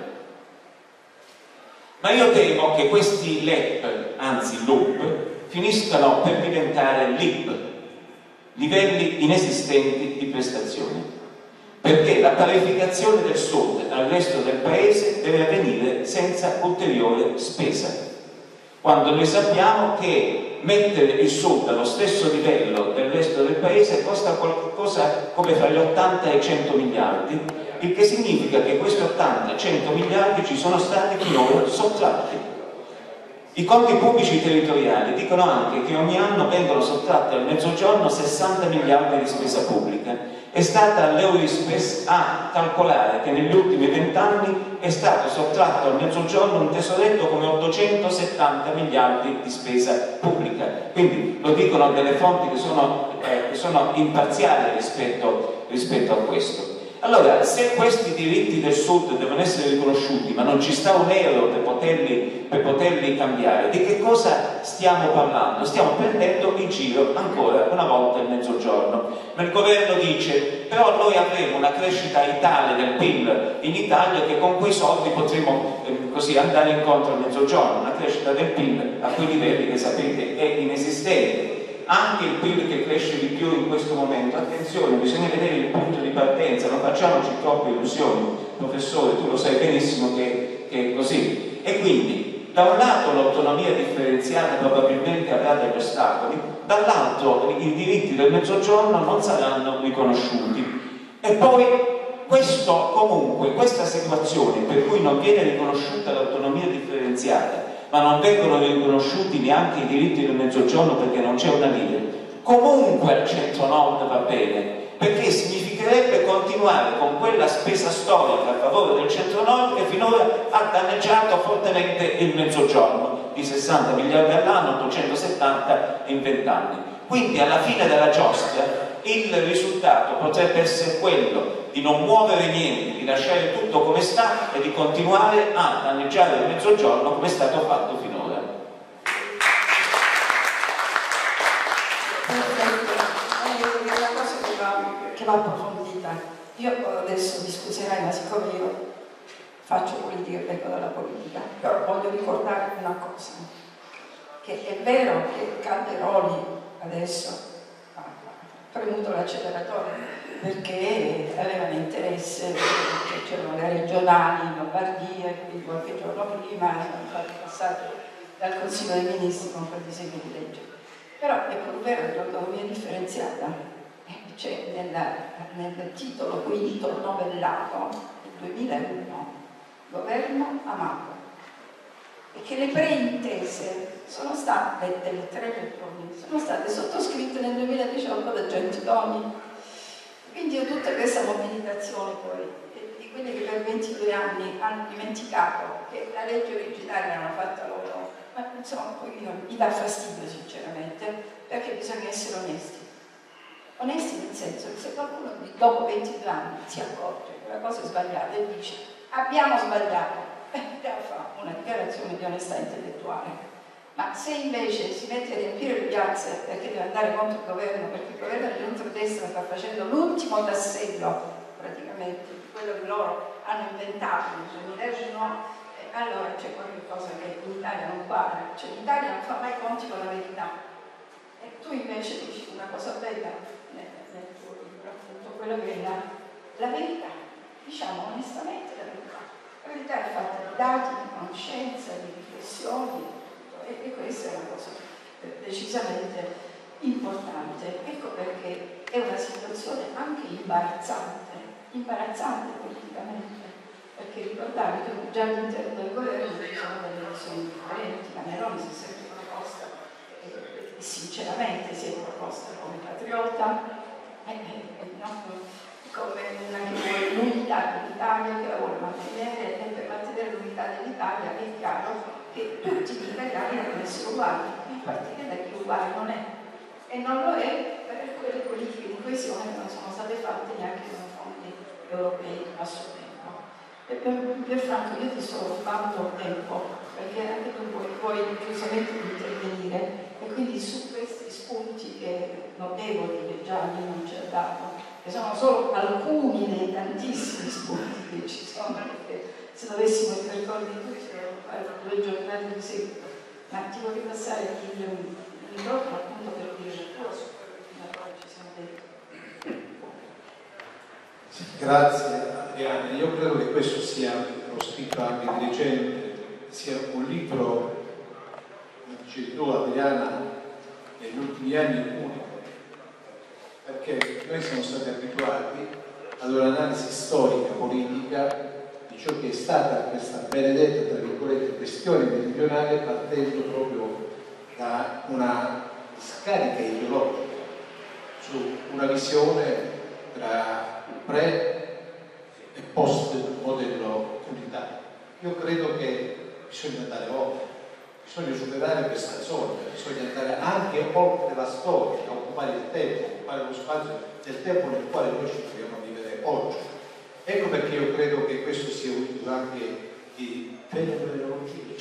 C: Ma io temo che questi L E P, anzi L U P, finiscano per diventare L I P, livelli inesistenti di prestazione, perché la parificazione del Sud al resto del Paese deve avvenire senza ulteriore spesa, quando noi sappiamo che mettere il Sud allo stesso livello del resto del Paese costa qualcosa come fra gli ottanta e i cento miliardi, il che significa che questi ottanta cento miliardi ci sono stati finora sottratti. I conti pubblici territoriali dicono anche che ogni anno vengono sottratti al Mezzogiorno sessanta miliardi di spesa pubblica. È stata l'Eurispes a calcolare che negli ultimi vent'anni è stato sottratto al Mezzogiorno un tesoretto come ottocentosettanta miliardi di spesa pubblica. Quindi lo dicono delle fonti che sono, eh, che sono imparziali rispetto, rispetto a questo. Allora, se questi diritti del Sud devono essere riconosciuti, ma non ci sta un euro per poterli, per poterli cambiare, di che cosa stiamo parlando? Stiamo prendendo in giro ancora una volta il Mezzogiorno. Ma il governo dice, però noi avremo una crescita tale del P I L in Italia che con quei soldi potremo eh, così andare incontro al Mezzogiorno, una crescita del P I L a quei livelli che sapete è inesistente. Anche il P I L che cresce di più in questo momento, attenzione, bisogna vedere il punto di partenza, non facciamoci troppe illusioni, professore, tu lo sai benissimo che, che è così. E quindi, da un lato l'autonomia differenziata probabilmente avrà degli ostacoli, dall'altro i diritti del Mezzogiorno non saranno riconosciuti. E poi questo comunque, questa situazione per cui non viene riconosciuta l'autonomia differenziata, ma non vengono riconosciuti neanche i diritti del Mezzogiorno perché non c'è una linea, comunque al centro-nord va bene, perché significherebbe continuare con quella spesa storica a favore del centro-nord che finora ha danneggiato fortemente il Mezzogiorno, di sessanta miliardi all'anno, ottocentosettanta in venti anni. Quindi alla fine della giostra il risultato potrebbe essere quello di non muovere niente, di lasciare tutto come sta e di continuare a danneggiare il Mezzogiorno come è stato fatto finora.
D: Perfetto, è una cosa che va, che va approfondita. Io adesso mi scuserai, ma siccome io faccio politica e vengo dalla politica, però voglio ricordare una cosa, che è vero che Calderoli adesso premuto l'acceleratore perché avevano interesse, perché c'erano le regionali in Lombardia, quindi qualche giorno prima sono stati passati dal Consiglio dei Ministri con quel disegno di legge. Però è proprio vero che l'autonomia differenziata c'è nel titolo quinto novellato del duemilauno, governo Amato, e che le preintese sono state, delle tre regioni, sono state sottoscritte nel duemiladiciotto da Gentiloni. Quindi io tutta questa mobilitazione poi di quelli che per ventidue anni hanno dimenticato che la legge originaria l'hanno fatta loro, ma insomma poi mi dà fastidio sinceramente, perché bisogna essere onesti. onesti nel senso che se qualcuno dopo ventidue anni si accorge che la cosa è sbagliata e dice abbiamo sbagliato, eh, fa una dichiarazione di onestà intellettuale. Ma se invece si mette a riempire le piazze perché deve andare contro il governo, perché il governo di centrodestra sta facendo l'ultimo tassello praticamente di quello che loro hanno inventato nel duemiladieci, no, eh, allora c'è qualcosa che in Italia non quadra, cioè l'Italia non fa mai conti con la verità. E tu invece dici una cosa bella nel, nel tuo libro, appunto, quello che è la, la verità, diciamo onestamente la verità. La verità è fatta di dati, di conoscenza, di riflessioni, e, e questa è una cosa eh, decisamente importante. Ecco perché è una situazione anche imbarazzante, imbarazzante politicamente, perché ricordavi che già all'interno del governo ci sono delle visioni differenti, la Meloni si è sempre proposta, e, e sinceramente si è proposta come patriota, e, e, no, come una che vuole l'unità dell'Italia, che la vuole mantenere, e per mantenere l'unità dell'Italia è chiaro che tutti gli italiani devono essere uguali, a partire da chi uguale non è, e non lo è per quelle politiche di coesione che non sono state fatte neanche con fondi europei a suo tempo. E per, per Franco io ti sto rubando tempo, perché anche tu vuoi, vuoi giustamente intervenire, e quindi su questi spunti che notevoli che Gianni non ci ha dato, che sono solo alcuni dei tantissimi spunti che ci sono, perché se dovessimo ripercorrere tutti dovremmo fare due giornate di seguito, ma ti vorrei passare il, il microfono appunto per dire la tua su quello che fino ad oggi ci siamo detti.
E: Sì, grazie Adriana, io credo che questo sia, l'ho scritto anche di recente, sia un libro, come dicevi tu Adriana, negli ultimi anni unico, perché noi siamo stati abituati ad un'analisi storica, politica, di ciò che è stata questa benedetta, tra virgolette, questione meridionale, partendo proprio da una scarica ideologica su una visione tra pre e post modello unitario. Io credo che bisogna andare oltre, bisogna superare questa zona, bisogna andare anche oltre la storia, occupare il tempo, occupare lo spazio del tempo nel quale noi ci troviamo a vivere oggi. Ecco perché io credo che questo sia un libro anche di fenomenologia,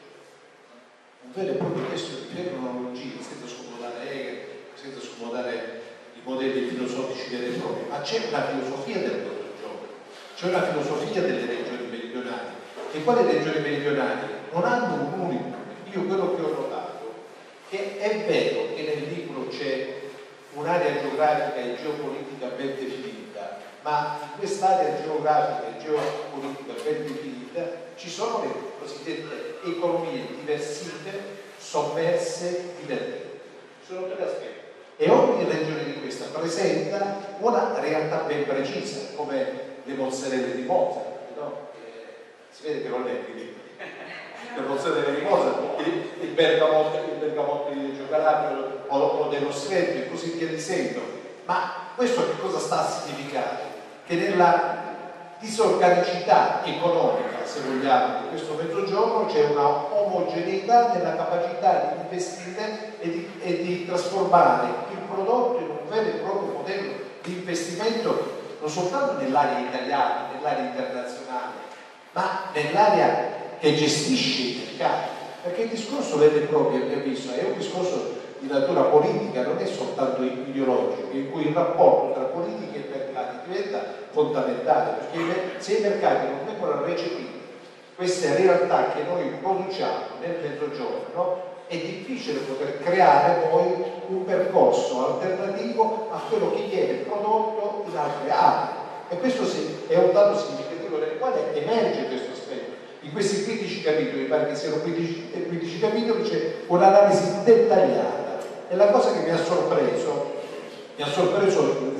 E: un vero e proprio testo di fenomenologia, senza scomodare Hegel, senza scomodare i modelli filosofici veri e propri, ma c'è una filosofia del mezzogiorno, c'è una filosofia delle regioni meridionali, e quali regioni meridionali non hanno un unico. Io quello che ho notato, che è vero che nel libro c'è un'area geografica e geopolitica ben definita, ma in quest'area geografica e geopolitica ben definita ci sono le cosiddette economie diversite, sommerse, divertenti. Ci sono tre aspetti. E ogni regione di questa presenta una realtà ben precisa, come le mozzarelle di Mozart, no? Eh, si vede che non leggi lì. Le mozzarelle di Mozart, il, il bergamotto, il bergamotto di Reggio Calabria o, o dello Stretto e così via dicendo. Ma questo che cosa sta a significare? Che nella disorganicità economica, se vogliamo, di questo mezzogiorno c'è una omogeneità nella capacità di investire e di, e di trasformare il prodotto in un vero e proprio modello di investimento non soltanto nell'area italiana, nell'area internazionale, ma nell'area che gestisce i mercati, perché il discorso vero e proprio, a mio avviso, è un discorso di natura politica, non è soltanto ideologico, in cui il rapporto tra politica e mercati diventa fondamentale, perché se i mercati non vengono a recepire queste realtà che noi produciamo nel mezzogiorno, è difficile poter creare poi un percorso alternativo a quello che viene prodotto in altre aree. E questo è un dato significativo nel quale emerge questo aspetto. In questi quindici capitoli, pare che siano quindici, quindici capitoli, c'è un'analisi dettagliata. E la cosa che mi ha sorpreso, mi ha sorpreso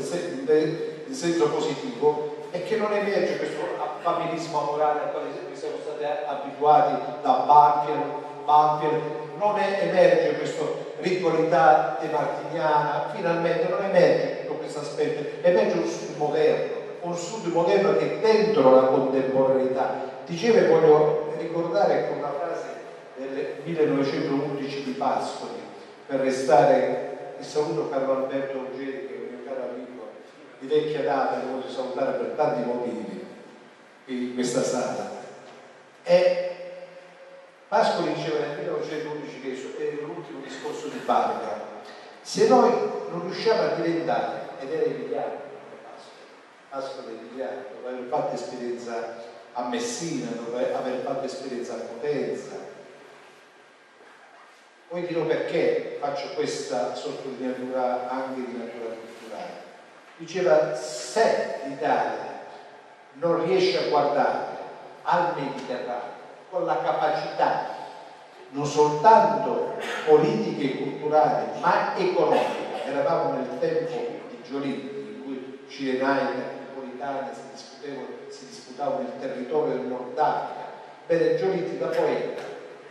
E: in senso positivo, è che non emerge questo familismo morale al quale siamo stati abituati da Banfield, Banfield, non è, emerge questa ritualità demartiniana, finalmente non emerge tutto questo aspetto, emerge un sud moderno, un sud moderno che è dentro la contemporaneità. Diceva, e voglio ricordare con una frase del millenovecentoundici di Pascoli, per restare, il saluto Carlo Alberto Ruggeri, che è un mio di vecchia data che voglio salutare per tanti motivi in questa sala. E Pascoli diceva nel millenovecentoundici, che è l'ultimo discorso di Barca, se noi non riusciamo a diventare, ed era emiliano Pascoli, Pascoli è emiliano, dopo aver fatto esperienza a Messina, dopo aver fatto esperienza a Potenza. Poi dirò perché faccio questa sottolineatura anche di natura culturale. Diceva, se l'Italia non riesce a guardare al Mediterraneo con la capacità non soltanto politica e culturale ma economica, eravamo nel tempo di Giolitti in cui Cirenaica e Napolitana si discutevano, si disputavano il territorio del Nord Africa. Bene, Giolitti da poeta,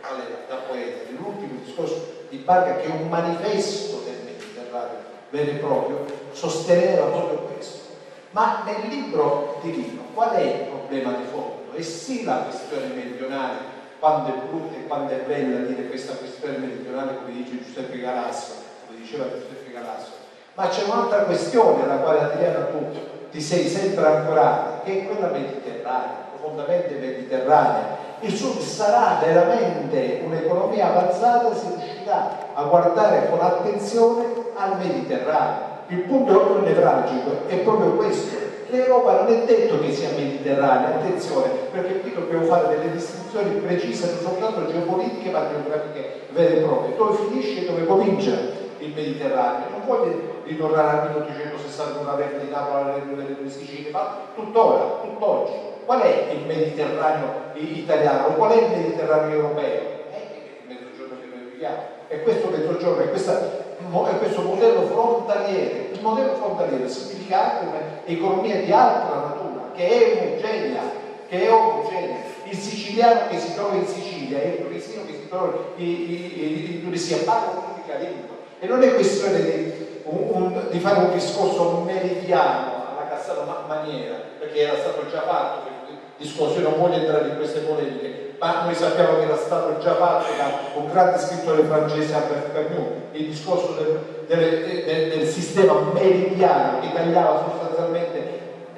E: da poeta nell'ultimo discorso di Barca, che è un manifesto del Mediterraneo vero e proprio, sosteneva proprio questo. Ma nel libro di Lino qual è il problema di fondo? È sì la questione meridionale, quando è brutta e quando è bella dire questa questione meridionale, come dice Giuseppe Galasso, come diceva Giuseppe Galasso, ma c'è un'altra questione alla quale, Adriana, tu ti sei sempre ancorata, che è quella mediterranea, profondamente mediterranea. Il Sud sarà veramente un'economia avanzata se riuscirà a guardare con attenzione al Mediterraneo. Il punto nevralgico è proprio questo. L'Europa non è detto che sia mediterranea, attenzione, perché qui dobbiamo fare delle distinzioni precise, non soltanto geopolitiche ma geografiche vere e proprie. Dove finisce e dove comincia il Mediterraneo? Non voglio ritornare al milleottocentosessantuno alla Verna di Napoli, alla Verna delle due Sicilie, ma tuttora, tutt'oggi. Qual è il Mediterraneo italiano? Qual è il Mediterraneo europeo? È il mezzogiorno che noi viviamo. E questo mezzogiorno, è questa è questo modello frontaliere. Il modello frontaliere significa anche un'economia di altra natura, che è omogenea, che è omogenea. Il siciliano che si trova in Sicilia e il tunisino che si trova in, in, in Tunisia parlano un'unica lingua. E non è questione di, un, un, di fare un discorso meridiano alla Cassano maniera, perché era stato già fatto il discorso. Io non voglio entrare in queste polemiche, ma noi sappiamo che era stato già fatto da un grande scrittore francese, Albert Camus, il discorso del, del, del, del sistema meridiano che tagliava sostanzialmente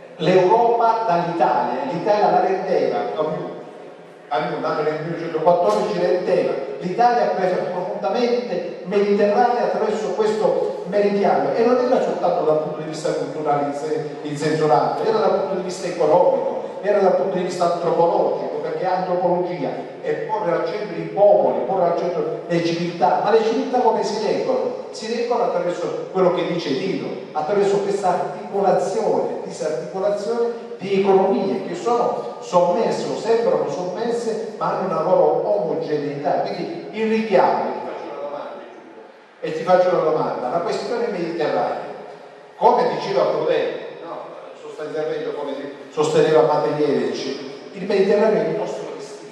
E: l'Europa dall'Italia. L'Italia la rendeva, Camus, nato nel millenovecentoquattordici, rendeva l'Italia profondamente mediterranea attraverso questo meridiano, e non era soltanto dal punto di vista culturale in, se, in senso lato, era dal punto di vista economico, era dal punto di vista antropologico, perché antropologia è porre al centro i popoli, porre al centro le civiltà. Ma le civiltà come si leggono? Si leggono attraverso quello che dice Tito, attraverso questa articolazione, disarticolazione di economie che sono sommesse o sembrano sommesse ma hanno una loro omogeneità. Quindi il richiamo, ti faccio una domanda, e ti faccio una domanda, la questione mediterranea, come diceva Prodè, sostanzialmente come sosteneva Matejevich, il Mediterraneo è il nostro destino.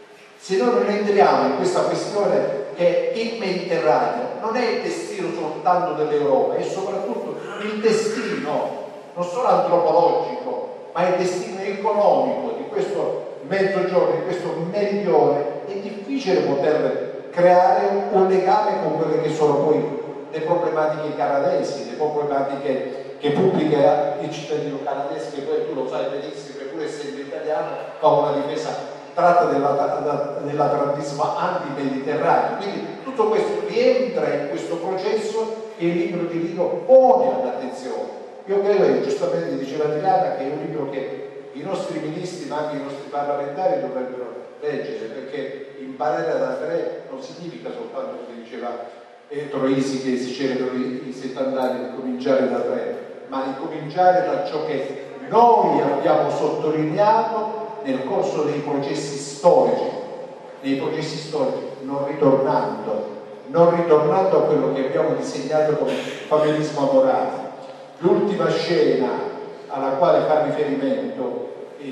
E: Se noi non entriamo in questa questione che il Mediterraneo non è il destino soltanto dell'Europa, è soprattutto il destino non solo antropologico ma il destino economico di questo mezzogiorno, di questo meridione, è difficile poter creare un legame con quelle che sono poi le problematiche canadesi, le problematiche che pubblica il cittadino canadese, che poi tu lo sai benissimo, che pur essendo italiano fa una difesa tratta dell'atlantismo anti-mediterraneo. Quindi tutto questo rientra in questo processo che il libro di Lino pone all'attenzione. Io credo, e giustamente diceva Adriana, che è un libro che i nostri ministri ma anche i nostri parlamentari dovrebbero leggere, perché imparare ad Andrea non significa soltanto, come diceva Troisi, che si celebrano i settanta anni, di cominciare da tre, ma di cominciare da ciò che noi abbiamo sottolineato nel corso dei processi storici, nei processi storici, non ritornando, non ritornando a quello che abbiamo disegnato come familismo morale. L'ultima scena alla quale fa riferimento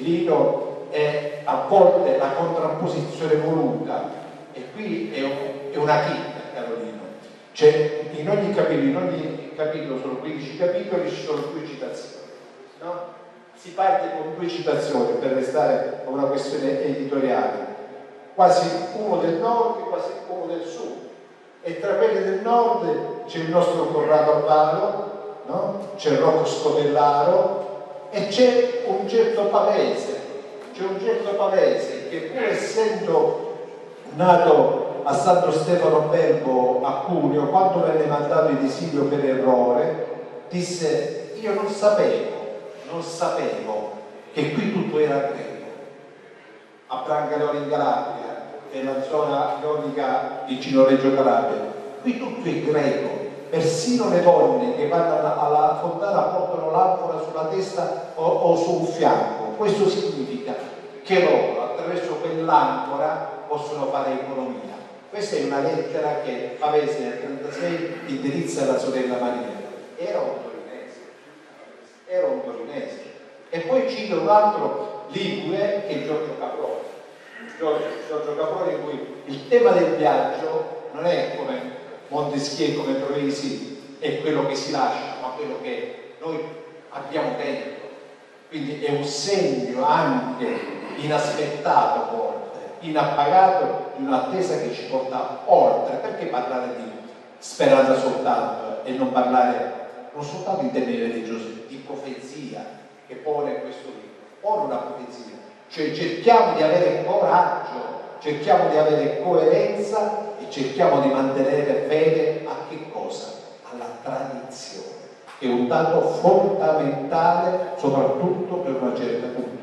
E: Lino è a volte la contrapposizione voluta, e qui è, un, è una chicca, Carolino. Cioè, in ogni capitolo, in ogni capitolo sono quindici capitoli, ci sono due citazioni, no? Si parte con due citazioni per restare a una questione editoriale, quasi uno del nord e quasi uno del sud, e tra quelli del nord c'è il nostro Corrado Alvaro no? C'è Rocco Scodellaro e c'è un certo Pavese, c'è un certo Pavese che pur essendo nato a Santo Stefano Belbo a Cuneo, quando venne mandato in esilio per errore, disse: io non sapevo, non sapevo che qui tutto era greco. A Brancaleone in Calabria, nella zona ionica vicino Reggio Calabria, qui tutto è greco. Persino le donne che vanno alla, alla fontana portano l'anfora sulla testa o, o su un fianco. Questo significa che loro attraverso quell'ancora possono fare economia. Questa è una lettera che Pavese nel trentasei indirizza alla sorella Maria. Era un torinese, era un torinese. E poi cita un altro ligure che è Giorgio Caproni. Giorgio, Giorgio Caproni, in cui il tema del viaggio non è come Montesquieu, come Troisi, è quello che si lascia, ma quello che noi abbiamo dentro. Quindi è un segno anche inaspettato, forte, inappagato, di un'attesa che ci porta oltre. Perché parlare di speranza soltanto e non parlare non soltanto in termini religiosi, di profezia che pone questo libro? Pone una profezia, cioè cerchiamo di avere coraggio, cerchiamo di avere coerenza e cerchiamo di mantenere fede a che cosa? Alla tradizione, che è un dato fondamentale soprattutto per una certa cultura.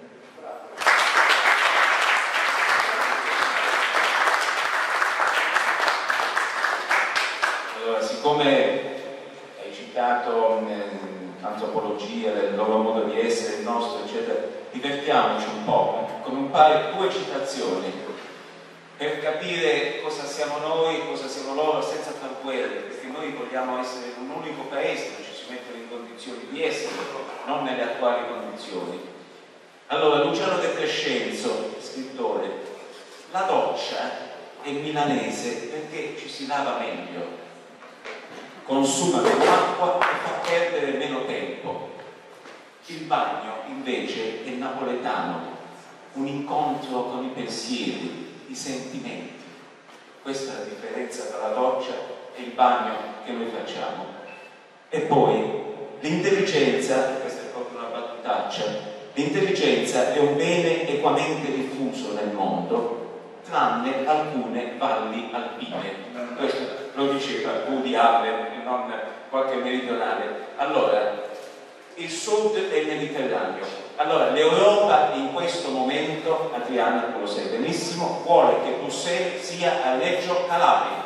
C: Allora, siccome hai citato eh, antropologia, il loro modo di essere, il nostro, eccetera, divertiamoci un po' con un paio, due citazioni per capire cosa siamo noi, cosa siamo loro, senza far guerre, perché noi vogliamo essere un unico paese, non ci si mettono in condizioni di essere, non nelle attuali condizioni. Allora, Luciano De Crescenzo, scrittore: la doccia è milanese perché ci si lava meglio, consuma meno acqua e fa perdere meno tempo. Il bagno invece è napoletano, un incontro con i pensieri, i sentimenti. Questa è la differenza tra la doccia e il bagno che noi facciamo. E poi l'intelligenza, questa è proprio una battutaccia, l'intelligenza è un bene equamente diffuso nel mondo, tranne alcune valli alpine. Questo lo diceva Woody Allen, non qualche meridionale. Allora, il sud è il Mediterraneo. Allora, l'Europa in questo momento, Adriana, tu lo sai benissimo, vuole che Bruxelles sia a Reggio Calabria.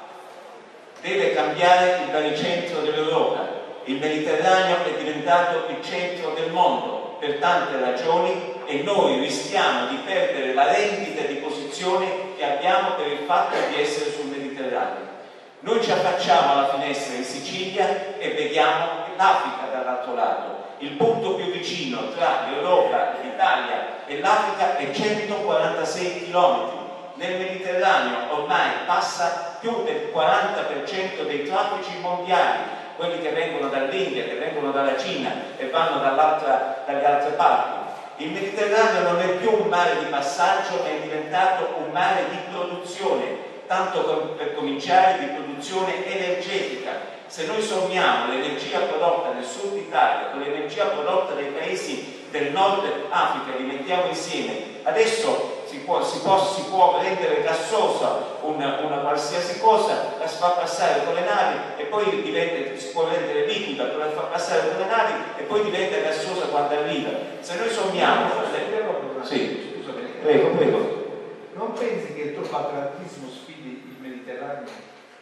C: Deve cambiare il baricentro dell'Europa. Il Mediterraneo è diventato il centro del mondo per tante ragioni e noi rischiamo di perdere la rendita di posizione che abbiamo per il fatto di essere sul Mediterraneo. Noi ci affacciamo alla finestra in Sicilia e vediamo l'Africa dall'altro lato. Il punto più vicino tra l'Europa, l'Italia e l'Africa è centoquarantasei chilometri. Nel Mediterraneo ormai passa più del quaranta per cento dei traffici mondiali, quelli che vengono dall'India, che vengono dalla Cina e vanno dalle altre parti. Il Mediterraneo non è più un mare di passaggio, ma è diventato un mare di produzione, tanto per cominciare di produzione energetica. Se noi sommiamo l'energia prodotta nel sud Italia con l'energia prodotta dai paesi del nord Africa e li mettiamo insieme, adesso si può, si può, si può rendere gassosa una, una qualsiasi cosa, la si fa passare con le navi e poi diventa, si può rendere liquida, la fa passare con le navi e poi diventa gassosa quando arriva. Se noi sommiamo... Sì, scusami, prego, prego.
E: Non pensi che il troppo atlantismo sfidi il Mediterraneo?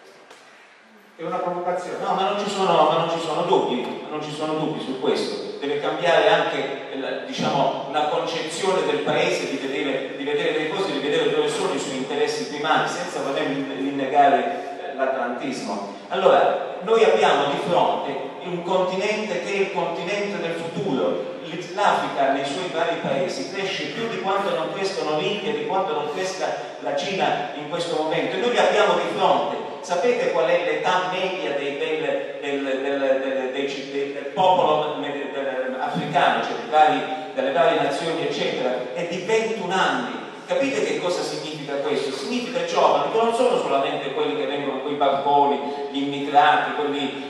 E: È una provocazione.
C: No, ma non ci sono, ma non ci sono dubbi, non ci sono dubbi su questo. Deve cambiare anche, diciamo, la concezione del paese di vedere, di vedere le cose, di vedere dove sono i suoi interessi primari, senza voler rinnegare l'atlantismo. Allora, noi abbiamo di fronte un continente che è il continente del futuro. L'Africa nei suoi vari paesi cresce più di quanto non crescono l'India, di quanto non cresca la Cina in questo momento. E noi li abbiamo di fronte. Sapete qual è l'età media dei, del, del, del, del, dei, del popolo africano, cioè dei vari, delle varie nazioni, eccetera? È di ventuno anni. Capite che cosa significa questo? Significa giovani, che non sono solamente quelli che vengono con i barconi, gli immigrati, quelli brutti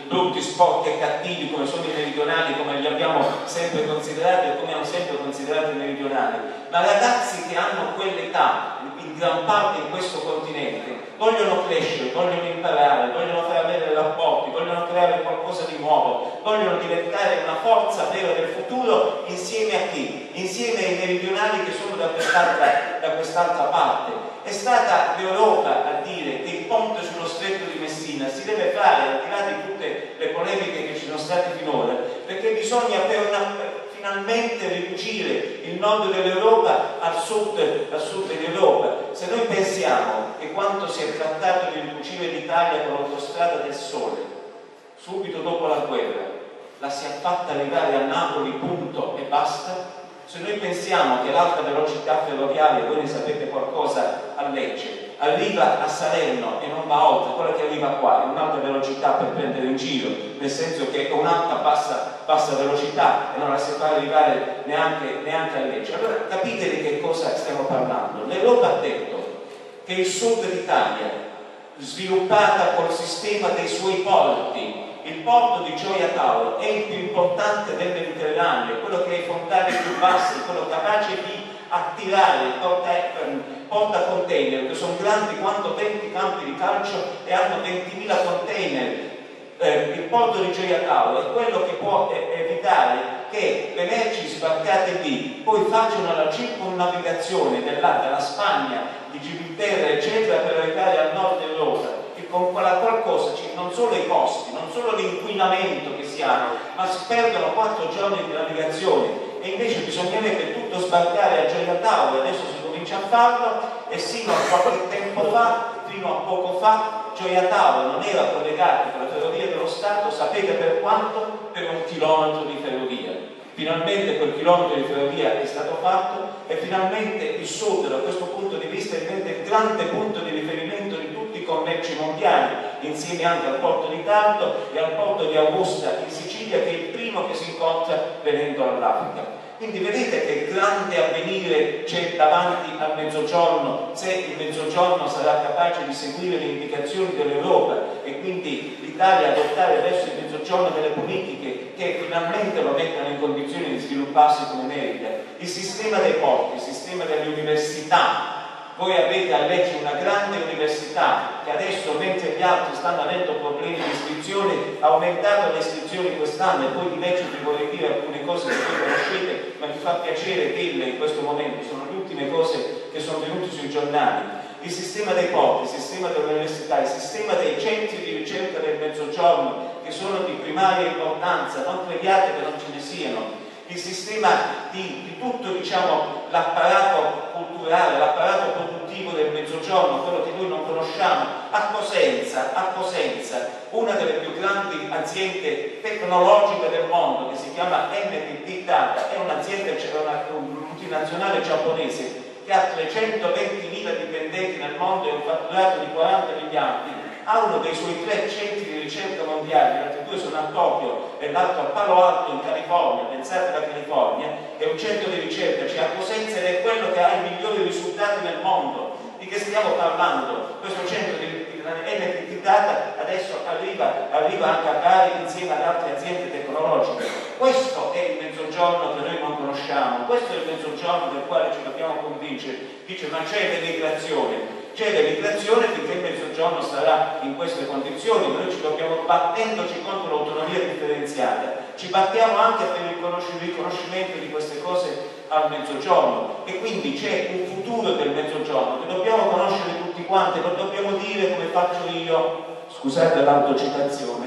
C: sporchi e cattivi come sono i meridionali, come li abbiamo sempre considerati e come hanno sempre considerato i meridionali, ma ragazzi che hanno quell'età, in gran parte in questo continente, vogliono crescere, vogliono imparare, vogliono far avere rapporti, vogliono creare qualcosa di nuovo, vogliono diventare una forza vera del futuro insieme a chi? Insieme ai meridionali che sono da quest'altra, da quest'altra parte. È stata l'Europa a dire che il ponte sullo stretto di Messina si deve fare, al di là di tutte le polemiche che ci sono state finora, perché bisogna per una, per finalmente ricucire il nord dell'Europa al sud, al sud dell'Europa. Se noi pensiamo che quanto si è trattato di ricucire l'Italia con l'autostrada del Sole, subito dopo la guerra, la si è fatta arrivare a Napoli, punto e basta. Se noi pensiamo che l'alta velocità ferroviaria, voi ne sapete qualcosa, a Lecce, arriva a Salerno e non va oltre, quella che arriva qua è un'alta velocità per prendere in giro, nel senso che è un'alta bassa, bassa velocità e non la si fa arrivare neanche, neanche a Lecce. Allora capite di che cosa stiamo parlando? L'Europa ha detto che il sud d'Italia, sviluppata col sistema dei suoi porti, il porto di Gioia Tauro è il più importante del Mediterraneo, quello che ha i fondali più bassi, quello capace di attirare porta, porta container, che sono grandi quanto venti campi di calcio e hanno ventimila container. Eh, il porto di Gioia Tauro è quello che può eh, evitare che le merci sbarcate lì poi facciano la circumnavigazione della Spagna, di Gibilterra eccetera per arrivare al nord Europa, e con quella qualcosa non solo i costi, non solo l'inquinamento che si ha, ma si perdono quattro giorni di navigazione. E invece bisognerebbe tutto sbarcare a Gioia Tauro, adesso si comincia a farlo, e sino a qualche tempo fa, fino a poco fa, Gioia Tauro non era collegato con la ferrovia dello Stato, sapete per quanto? Per un chilometro di ferrovia. Finalmente quel chilometro di ferrovia è stato fatto e finalmente il sud da questo punto di vista diventa il grande punto di riferimento di tutti i commerci mondiali, insieme anche al porto di Tardo e al porto di Augusta in Sicilia, che è il primo che si incontra venendo dall'Africa. Quindi vedete che grande avvenire c'è davanti al Mezzogiorno, se il Mezzogiorno sarà capace di seguire le indicazioni dell'Europa e quindi l'Italia adottare verso il Mezzogiorno delle politiche che finalmente lo mettano in condizioni di svilupparsi come merita. Il sistema dei porti, il sistema delle università. Voi avete a Lecce una grande università che adesso, mentre gli altri stanno avendo problemi di iscrizione, ha aumentato le iscrizioni quest'anno, e poi di Lecce vi vorrei dire alcune cose che voi conoscete, ma mi fa piacere dirle in questo momento, sono le ultime cose che sono venute sui giornali. Il sistema dei porti, il sistema delle università, il sistema dei centri di ricerca del Mezzogiorno, che sono di primaria importanza, non crediate che non ce ne siano. Il sistema di, di tutto, diciamo, l'apparato culturale, l'apparato produttivo del Mezzogiorno, quello che noi non conosciamo. A Cosenza, a Cosenza, una delle più grandi aziende tecnologiche del mondo, che si chiama N T T Data, è un'azienda, una multinazionale giapponese che ha trecentoventimila dipendenti nel mondo e un fatturato di quaranta miliardi. Ha uno dei suoi tre centri di ricerca mondiali, gli altri due sono a Tokyo e l'altro a Palo Alto in California, pensate alla California, è un centro di ricerca, c'è a Cosenza ed è quello che ha i migliori risultati nel mondo. Di che stiamo parlando? Questo centro di N T T Data adesso arriva, arriva anche a Bari insieme ad altre aziende tecnologiche. Questo è il Mezzogiorno che noi non conosciamo, questo è il Mezzogiorno del quale ci dobbiamo convincere. Dice, ma c'è l'emigrazione. C'è l'emigrazione finché il Mezzogiorno sarà in queste condizioni, noi ci dobbiamo, battendoci contro l'autonomia differenziata, ci battiamo anche per il riconoscimento di queste cose al Mezzogiorno, e quindi c'è un futuro del Mezzogiorno che dobbiamo conoscere tutti quanti, lo dobbiamo dire come faccio io, scusate l'autocitazione,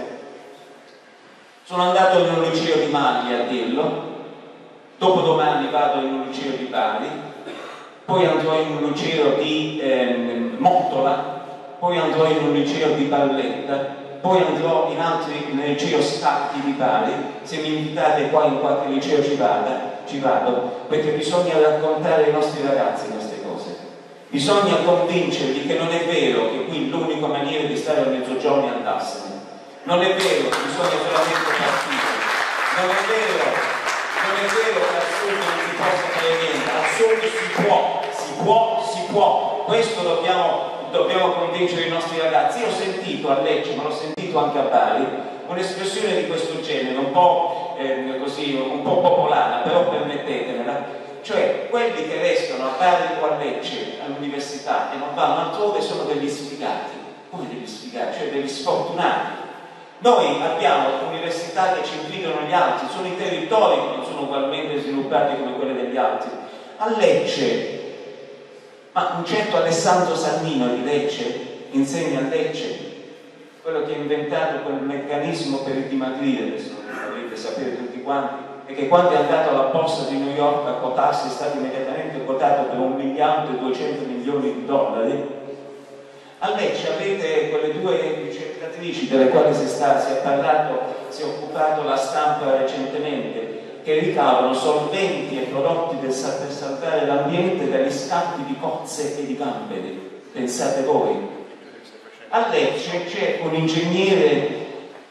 C: sono andato in un liceo di Maglia a dirlo, dopodomani vado in un liceo di Bari, poi andrò in un liceo di ehm, Mottola, poi andrò in un liceo di Barletta, poi andrò in altri, nel liceo Stacchi di Bari. Se mi invitate qua in qualche liceo ci, vada, ci vado, perché bisogna raccontare ai nostri ragazzi queste cose, bisogna convincerli che non è vero che qui l'unica maniera di stare al Mezzogiorno è andarsene, non è vero che bisogna solamente partire, non è vero non è vero che al sud non si possa fare niente, al sud si può, si può, si può, questo dobbiamo, dobbiamo convincere i nostri ragazzi. Io ho sentito a Lecce, ma l'ho sentito anche a Bari, un'espressione di questo genere, un po' eh, così, un po' popolare, però permettetemela, cioè quelli che restano a Bari o a Lecce all'università e non vanno altrove sono degli sfigati. Come degli sfigati? Cioè degli sfortunati. Noi abbiamo università che ci invidiano gli altri, sono i territori che non sono ugualmente sviluppati come quelli degli altri. A Lecce, ma un certo Alessandro Sannino di Lecce insegna a Lecce, quello che ha inventato quel meccanismo per il dimagrire, adesso dovete sapere tutti quanti, e che quando è andato alla borsa di New York a quotarsi è stato immediatamente quotato per un miliardo e duecento milioni di dollari. A Lecce avete quelle due ricercatrici delle quali si, sta, si è parlato, si è occupato la stampa recentemente, che ricavano solventi e prodotti per salvare l'ambiente dagli scatti di cozze e di gamberi. Pensate voi. A Lecce c'è un ingegnere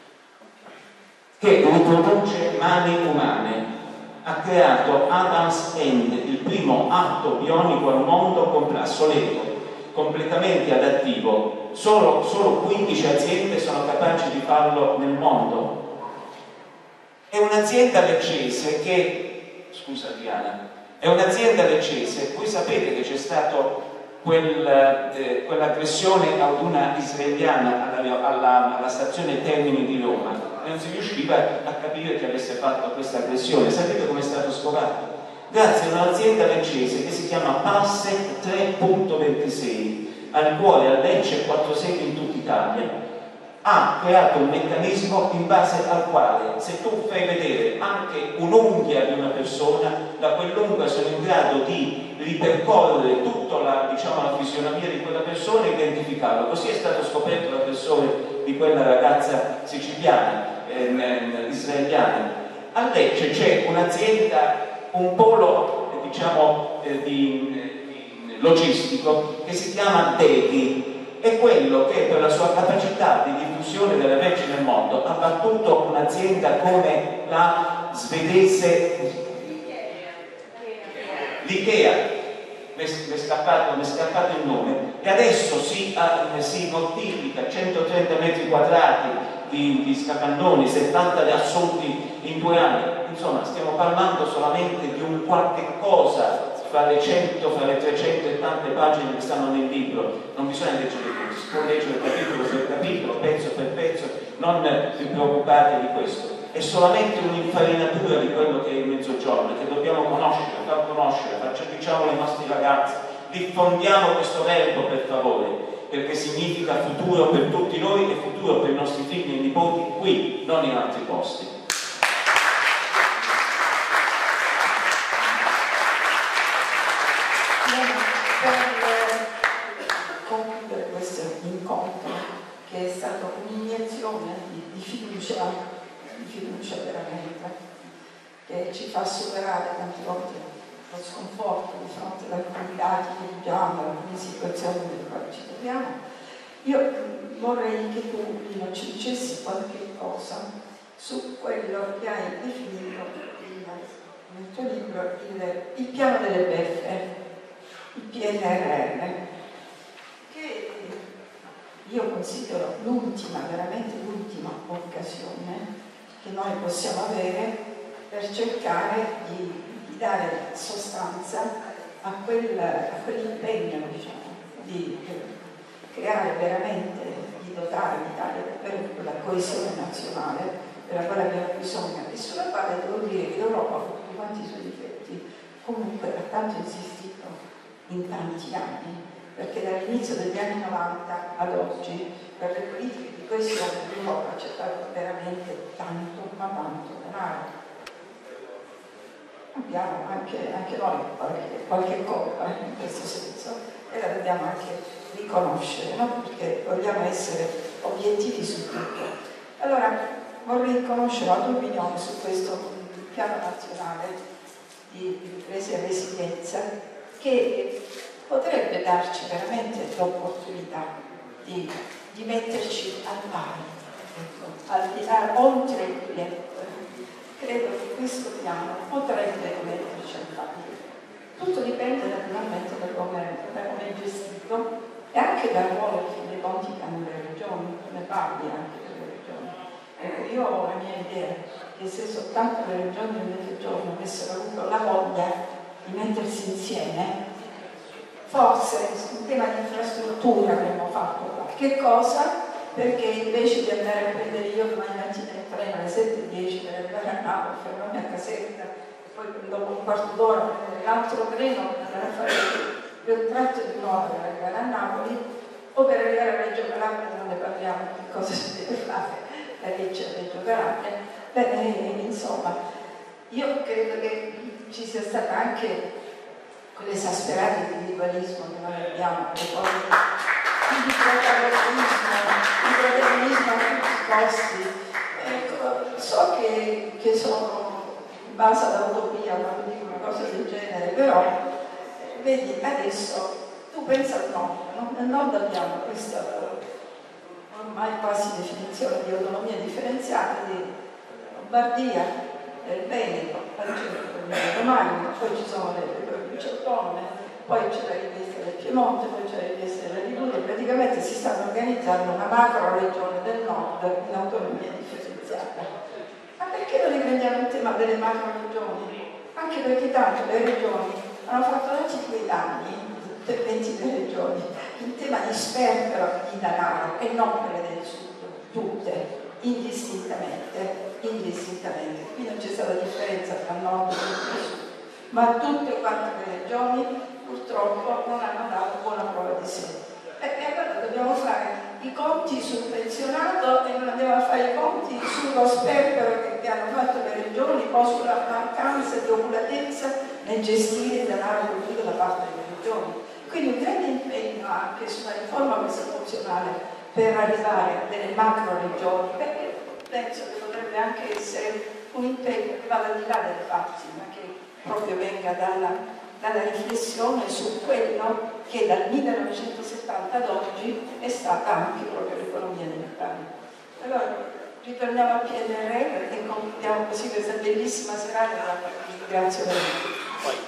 C: che riproduce mani umane, ha creato Adam's Hand, il primo atto bionico al mondo completo, completamente adattivo. Solo, solo quindici aziende sono capaci di farlo nel mondo. È un'azienda leccese che, scusa Diana, è un'azienda leccese, voi sapete che c'è stato quel, eh, quell'aggressione ad una israeliana alla, alla, alla stazione Termini di Roma e non si riusciva a capire chi avesse fatto questa aggressione. Sapete come è stato scovato? Grazie a un'azienda leccese che si chiama Passet tre punto ventisei, al cuore a Lecce e quattro sedi in tutta Italia, ha creato un meccanismo in base al quale se tu fai vedere anche un'unghia di una persona, da quell'unghia sono in grado di ripercorrere tutta la, diciamo, la fisionomia di quella persona e identificarla. Così è stato scoperto l'aggressore di quella ragazza siciliana, eh, israeliana. A Lecce c'è un'azienda, un polo eh, diciamo eh, di, di logistico che si chiama Dedi. È quello che per la sua capacità di diffusione delle merci nel mondo ha battuto un'azienda come la svedese l'Ikea, mi è scappato, mi è scappato il nome, e adesso si, uh, si moltiplica centotrenta metri quadrati di, di scapannoni, settanta assunti in due anni. Insomma, stiamo parlando solamente di un qualche cosa fra le cento, fra le trecento e tante pagine che stanno nel libro. Non bisogna leggere tutti, si può leggere capitolo per capitolo, pezzo per pezzo, non vi preoccupate di questo. È solamente un'infarinatura di quello che è il Mezzogiorno, che dobbiamo conoscere, far conoscere, facciamo, diciamo ai nostri ragazzi, diffondiamo questo verbo per favore, perché significa futuro per tutti noi e futuro per i nostri figli e nipoti qui, non in altri posti.
D: Concludere questo incontro, che è stato un'iniezione di, di fiducia, di fiducia veramente, che ci fa superare tante volte lo sconforto di fronte ad alcuni dati che abbiamo, ad alcune situazioni nelle quali ci troviamo. Io vorrei che tu, Lino, ci dicessi qualche cosa su quello che hai definito nel tuo libro il, il piano delle beffe, il P N R R, che io considero l'ultima, veramente l'ultima occasione che noi possiamo avere per cercare di, di dare sostanza a, quel, a quell'impegno, diciamo, di creare veramente, di dotare l'Italia per quella coesione nazionale della quale abbiamo bisogno e sulla quale devo dire che l'Europa, con tutti quanti i suoi difetti, comunque ha tanto insistito in tanti anni, perché dall'inizio degli anni novanta ad oggi per le politiche di coesione l'Europa c'è stato veramente tanto, ma tanto denaro. Abbiamo anche, anche noi qualche, qualche colpa in questo senso e la dobbiamo anche riconoscere, no? Perché vogliamo essere obiettivi su tutto. Allora vorrei conoscere la tua opinione su questo piano nazionale di ripresa e resilienza, che potrebbe darci veramente l'opportunità di, di metterci al pari, ecco, al di là, oltre il P N R R. Credo che questo piano potrebbe metterci al pari. Tutto dipende naturalmente da come, da come è gestito e anche dal ruolo che dei conti che hanno le regioni, come parli anche delle regioni. Ecco, io ho la mia idea che se soltanto le regioni del Mezzogiorno avessero avuto la voglia di mettersi insieme, forse sul tema di infrastruttura avremmo fatto qualche cosa, perché invece di andare a prendere io domani mattina il treno alle sette e dieci per arrivare a Napoli, fermarmi a Caserta, e poi dopo un quarto d'ora prendere l'altro treno per andare a fare il tratto di un'ora per arrivare a Napoli, o per arrivare a Reggio Calabria, non ne parliamo di cosa si deve fare da Reggio a Reggio Calabria. Beh, eh, insomma, io credo che ci sia stato anche quell'esasperato individualismo che noi abbiamo, le cose di protagonismo, di protagonismo a tutti i costi. Ecco, so che, che sono in base all'utopia quando dico una cosa del genere, però eh, vedi, adesso tu pensa al nord, no? Nel nord abbiamo questa ormai quasi definizione di autonomia differenziata di Lombardia, del Veneto, poi c'è il Romagna, poi ci sono le, le province autonome, poi c'è la richiesta del Piemonte, poi c'è la richiesta della Liguria. Praticamente si stanno organizzando una macro regione del nord in autonomia differenziata. Ma perché non riprendiamo il tema delle macro regioni? Anche perché tanto le regioni hanno fatto tanti quei danni per ventidue regioni in tema di sperpero di denaro, e non quelle del sud, tutte, indistintamente, indistintamente. Qui non c'è stata differenza tra nord e sud, ma tutte quante le regioni purtroppo non hanno dato buona prova di sé. E, e allora dobbiamo fare i conti sul pensionato e non andiamo a fare i conti sullo sperpero che, che hanno fatto le regioni o sulla mancanza di oculatezza nel gestire il denaro pubblico da parte delle regioni. Quindi un grande impegno anche sulla riforma costituzionale per arrivare a delle macro regioni, perché penso che potrebbe anche essere un impegno che vada al di là dei fatti, ma che proprio venga dalla, dalla riflessione su quello che dal millenovecentosettanta ad oggi è stata anche proprio l'economia dei mercati. Allora, ritorniamo al P N R R e concludiamo così questa bellissima serata. Grazie a tutti.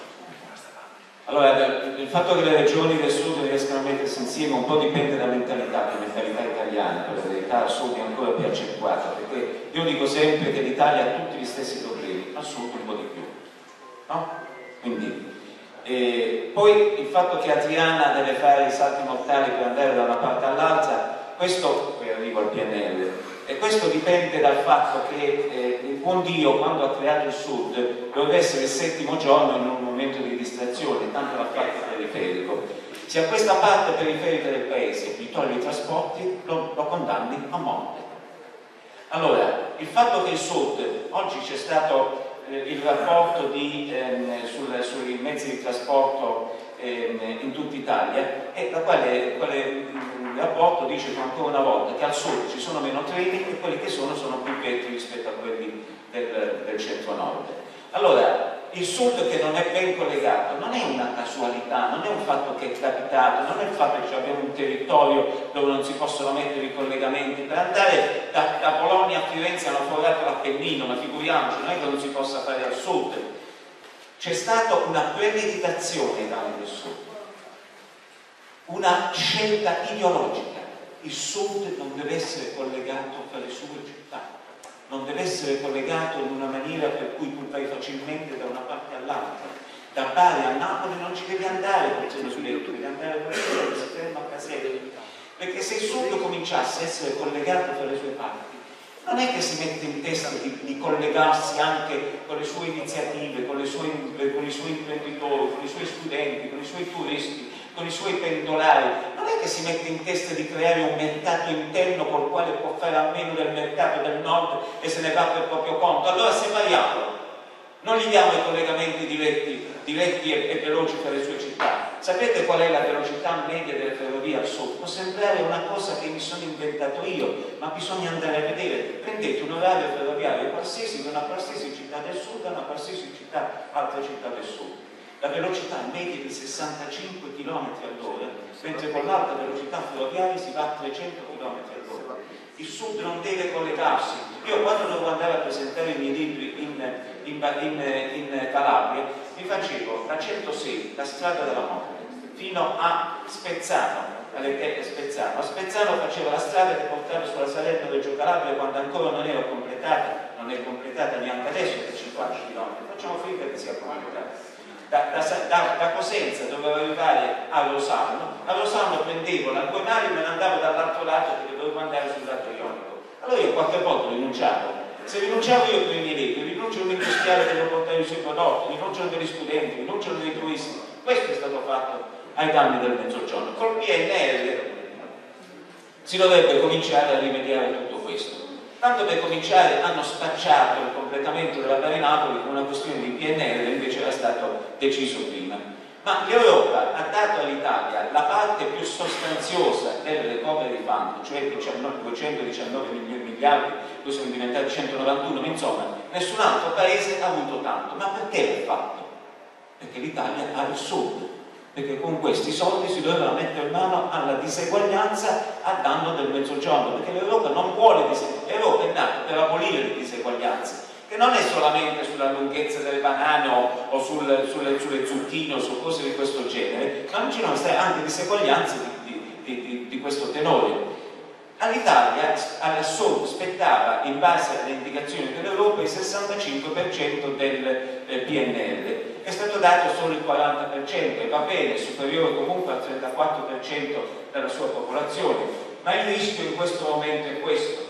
C: Allora, il fatto che le regioni del sud riescano a mettersi insieme un po' dipende dalla mentalità, la mentalità italiana, per la verità al sud è ancora più accentuata, perché io dico sempre che l'Italia ha tutti gli stessi problemi, al sud un po' di più, no? Quindi, eh, poi il fatto che Adriana deve fare i salti mortali per andare da una parte all'altra, questo, poi arrivo al P N R R, e questo dipende dal fatto che eh, il buon Dio, quando ha creato il Sud, doveva essere il settimo giorno in un momento di distrazione, tanto l'ha fatto periferico. Se a questa parte periferica del paese gli togli i trasporti, lo, lo condanni a morte. Allora, il fatto che il Sud, oggi c'è stato eh, il rapporto di, ehm, sul, sui mezzi di trasporto ehm, in tutta Italia, e da quale, quale il rapporto dice che ancora una volta che al sud ci sono meno treni e quelli che sono sono più vecchi rispetto a quelli del, del centro-nord. Allora, il sud che non è ben collegato non è una casualità, non è un fatto che è capitato, non è il fatto che abbiamo un territorio dove non si possono mettere i collegamenti. Per andare da, da Bologna a Firenze hanno forato l'Appennino, ma figuriamoci, non è che non si possa fare al sud. C'è stata una premeditazione del sud, una scelta ideologica. Il sud non deve essere collegato fra le sue città, non deve essere collegato in una maniera per cui tu vai facilmente da una parte all'altra. Da Bari a Napoli non ci devi andare con il suddetto, devi andare con il si ferma a Caserta. Perché se il sud cominciasse a essere collegato fra le sue parti, non è che si mette in testa di, di collegarsi anche con le sue iniziative, con, le sue, con i suoi imprenditori, con i suoi studenti, con i suoi turisti, con i suoi pendolari. Non è che si mette in testa di creare un mercato interno col quale può fare a meno del mercato del nord e se ne va per proprio conto. Allora separiamolo, non gli diamo i collegamenti diretti, diretti e, e veloci per le sue città. Sapete qual è la velocità media delle ferrovie al sud? Può sembrare una cosa che mi sono inventato io, ma bisogna andare a vedere. Prendete un orario ferroviario qualsiasi in una qualsiasi città del sud e una qualsiasi città, altra città del sud. La velocità media è di sessantacinque chilometri all'ora, mentre con l'alta velocità ferroviaria si va a trecento chilometri all'ora. Il sud non deve collegarsi. Io quando dovevo andare a presentare i miei libri in, in, in, in Calabria, mi facevo la centosei, la strada della morte, fino a Spezzano, alle terre Spezzano. A Spezzano faceva la strada che portava sulla Salerno-Reggio Calabria quando ancora non era completata, non è completata neanche adesso per cinquanta chilometri, facciamo finta che sia completata. Da, da, da, da Cosenza dovevo arrivare a Rosano, a Rosano prendevo la due mari e me ne andavo dall'altro lato perché dovevo andare sul lato Ionico. Allora io qualche volta rinunciavo. Se rinunciavo io per i miei libri, rinunciano degli industriali che devono portare i suoi prodotti, rinunciano degli studenti, rinunciano dei turisti. Questo è stato fatto ai danni del Mezzogiorno. Col P N R si dovrebbe cominciare a rimediare tutto questo. Tanto per cominciare hanno spacciato il completamento della Bari Napoli con una questione di P N R che invece era stato deciso prima. Ma l'Europa ha dato all'Italia la parte più sostanziosa del recovery fund, cioè duecentodiciannove miliardi, poi sono diventati centonovantuno, ma insomma nessun altro paese ha avuto tanto. Ma perché l'ha fatto? Perché l'Italia ha il sud, perché con questi soldi si doveva mettere in mano alla diseguaglianza a danno del Mezzogiorno, perché l'Europa non vuole diseguaglianza. L'Europa è nata per abolire le diseguaglianze, che non è solamente sulla lunghezza delle banane o, o sul, sulle, sulle zucchine o su cose di questo genere, ma ci sono anche diseguaglianze di, di, di, di questo tenore. All'Italia, al Sud, spettava, in base alle indicazioni dell'Europa, il sessantacinque per cento del eh, P N R. È stato dato solo il quaranta per cento, e va bene, superiore comunque al trentaquattro per cento della sua popolazione, ma il rischio in questo momento è questo,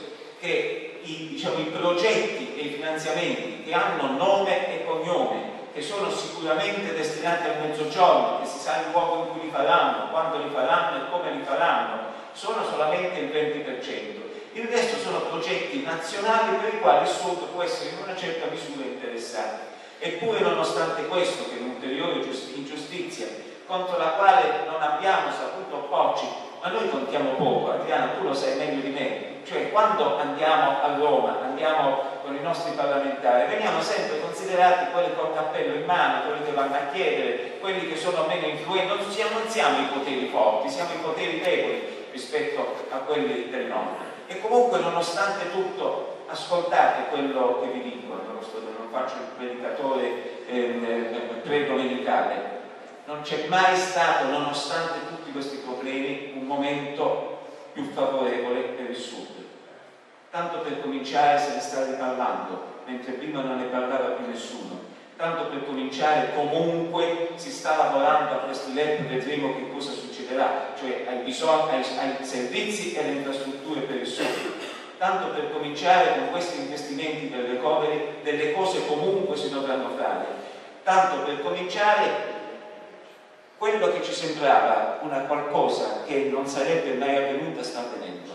C: che i, diciamo, i progetti e i finanziamenti che hanno nome e cognome, che sono sicuramente destinati al Mezzogiorno, che si sa il luogo in cui li faranno, quando li faranno e come li faranno, sono solamente il venti per cento. Il resto sono progetti nazionali per i quali il Sud può essere in una certa misura interessato. Eppure, nonostante questo, che è un'ulteriore ingiustizia contro la quale non abbiamo saputo opporci, ma noi contiamo poco, Adriana, tu lo sai meglio di me, cioè quando andiamo a Roma, andiamo con i nostri parlamentari, veniamo sempre considerati quelli col cappello in mano, quelli che vanno a chiedere, quelli che sono meno influenti. Non siamo, non siamo i poteri forti, siamo i poteri deboli rispetto a quelli del nord. E comunque, nonostante tutto, ascoltate quello che vi dico, non faccio il predicatore eh, pre-domenicale. Non c'è mai stato, nonostante tutti questi problemi, un momento più favorevole per il Sud. Tanto per cominciare se ne sta riparlando, mentre prima non ne parlava più nessuno. Tanto per cominciare comunque si sta lavorando a questi L E P, vedremo che cosa succederà, cioè ai, bisogni, ai, ai servizi e alle infrastrutture per il Sud. Tanto per cominciare con questi investimenti del recovery, delle cose comunque si dovranno fare. Tanto per cominciare quello che ci sembrava una qualcosa che non sarebbe mai avvenuta sta avvenendo.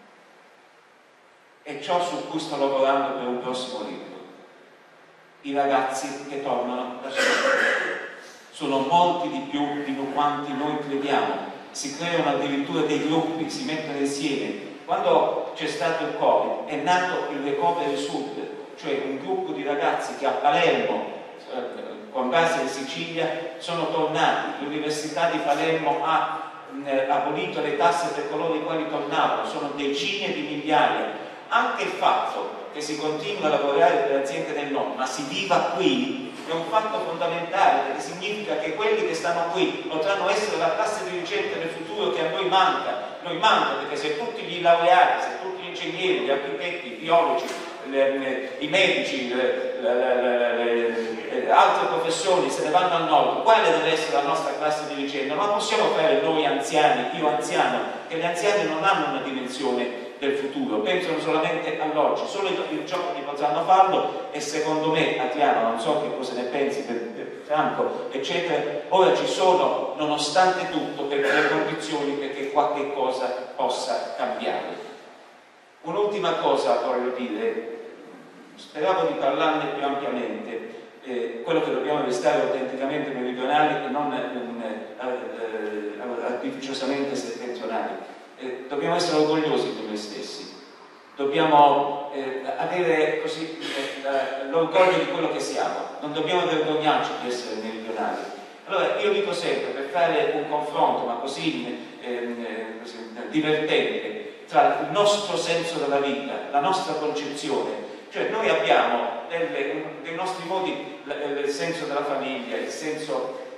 C: E ciò su cui sto lavorando per un prossimo libro. I ragazzi che tornano da scuola. Sono molti di più di quanti noi crediamo. Si creano addirittura dei gruppi, si mettono insieme. Quando c'è stato il Covid è nato il Recovery Sud, cioè un gruppo di ragazzi che a Palermo, eh, con base in Sicilia, sono tornati. L'Università di Palermo ha eh, abolito le tasse per coloro i quali tornavano, sono decine di migliaia. Anche il fatto che si continua a lavorare per le aziende del nord, ma si viva qui, è un fatto fondamentale, perché significa che quelli che stanno qui potranno essere la classe dirigente del futuro che a noi manca. Noi manca perché se tutti gli laureati, se tutti gli ingegneri, gli architetti, i biologi, le, le, i medici, le, le, le, le, altre professioni se ne vanno al nord, quale deve essere la nostra classe dirigente? Non possiamo fare noi anziani, io anziano, che gli anziani non hanno una dimensione del futuro, pensano solamente all'oggi, solo i giovani potranno farlo. E secondo me, Adriano, non so che cosa ne pensi, per, per Franco, eccetera, ora ci sono, nonostante tutto, per le condizioni perché qualche cosa possa cambiare. Un'ultima cosa voglio dire, speravo di parlarne più ampiamente, eh, quello che dobbiamo restare autenticamente meridionali e non eh, eh, artificiosamente settentrionali. Eh, dobbiamo essere orgogliosi di noi stessi, dobbiamo eh, avere così eh, l'orgoglio di quello che siamo, non dobbiamo vergognarci di essere meridionali. Allora io dico sempre, per fare un confronto ma così, eh, così divertente tra il nostro senso della vita, la nostra concezione, cioè noi abbiamo delle, dei nostri modi, il senso della famiglia, il senso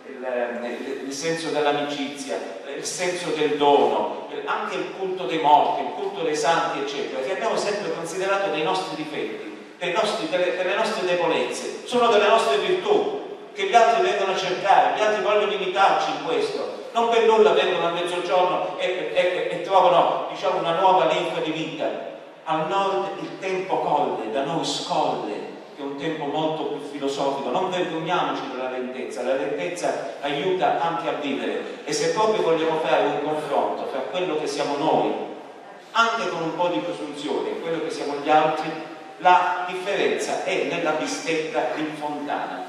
C: il, il senso dell'amicizia, il senso del dono, anche il culto dei morti, il culto dei santi, eccetera, che abbiamo sempre considerato dei nostri difetti, dei nostri, delle, delle nostre debolezze, sono delle nostre virtù, che gli altri vengono a cercare, gli altri vogliono imitarci in questo, non per nulla vengono a mezzogiorno e, e, e trovano, diciamo, una nuova linfa di vita. Al nord il tempo colle, da noi scolle, che è un tempo molto più filosofico. Non vergogniamoci della lentezza, la lentezza aiuta anche a vivere, e se proprio vogliamo fare un confronto tra quello che siamo noi, anche con un po' di presunzione, e quello che siamo gli altri, la differenza è nella bistecca di Fontana.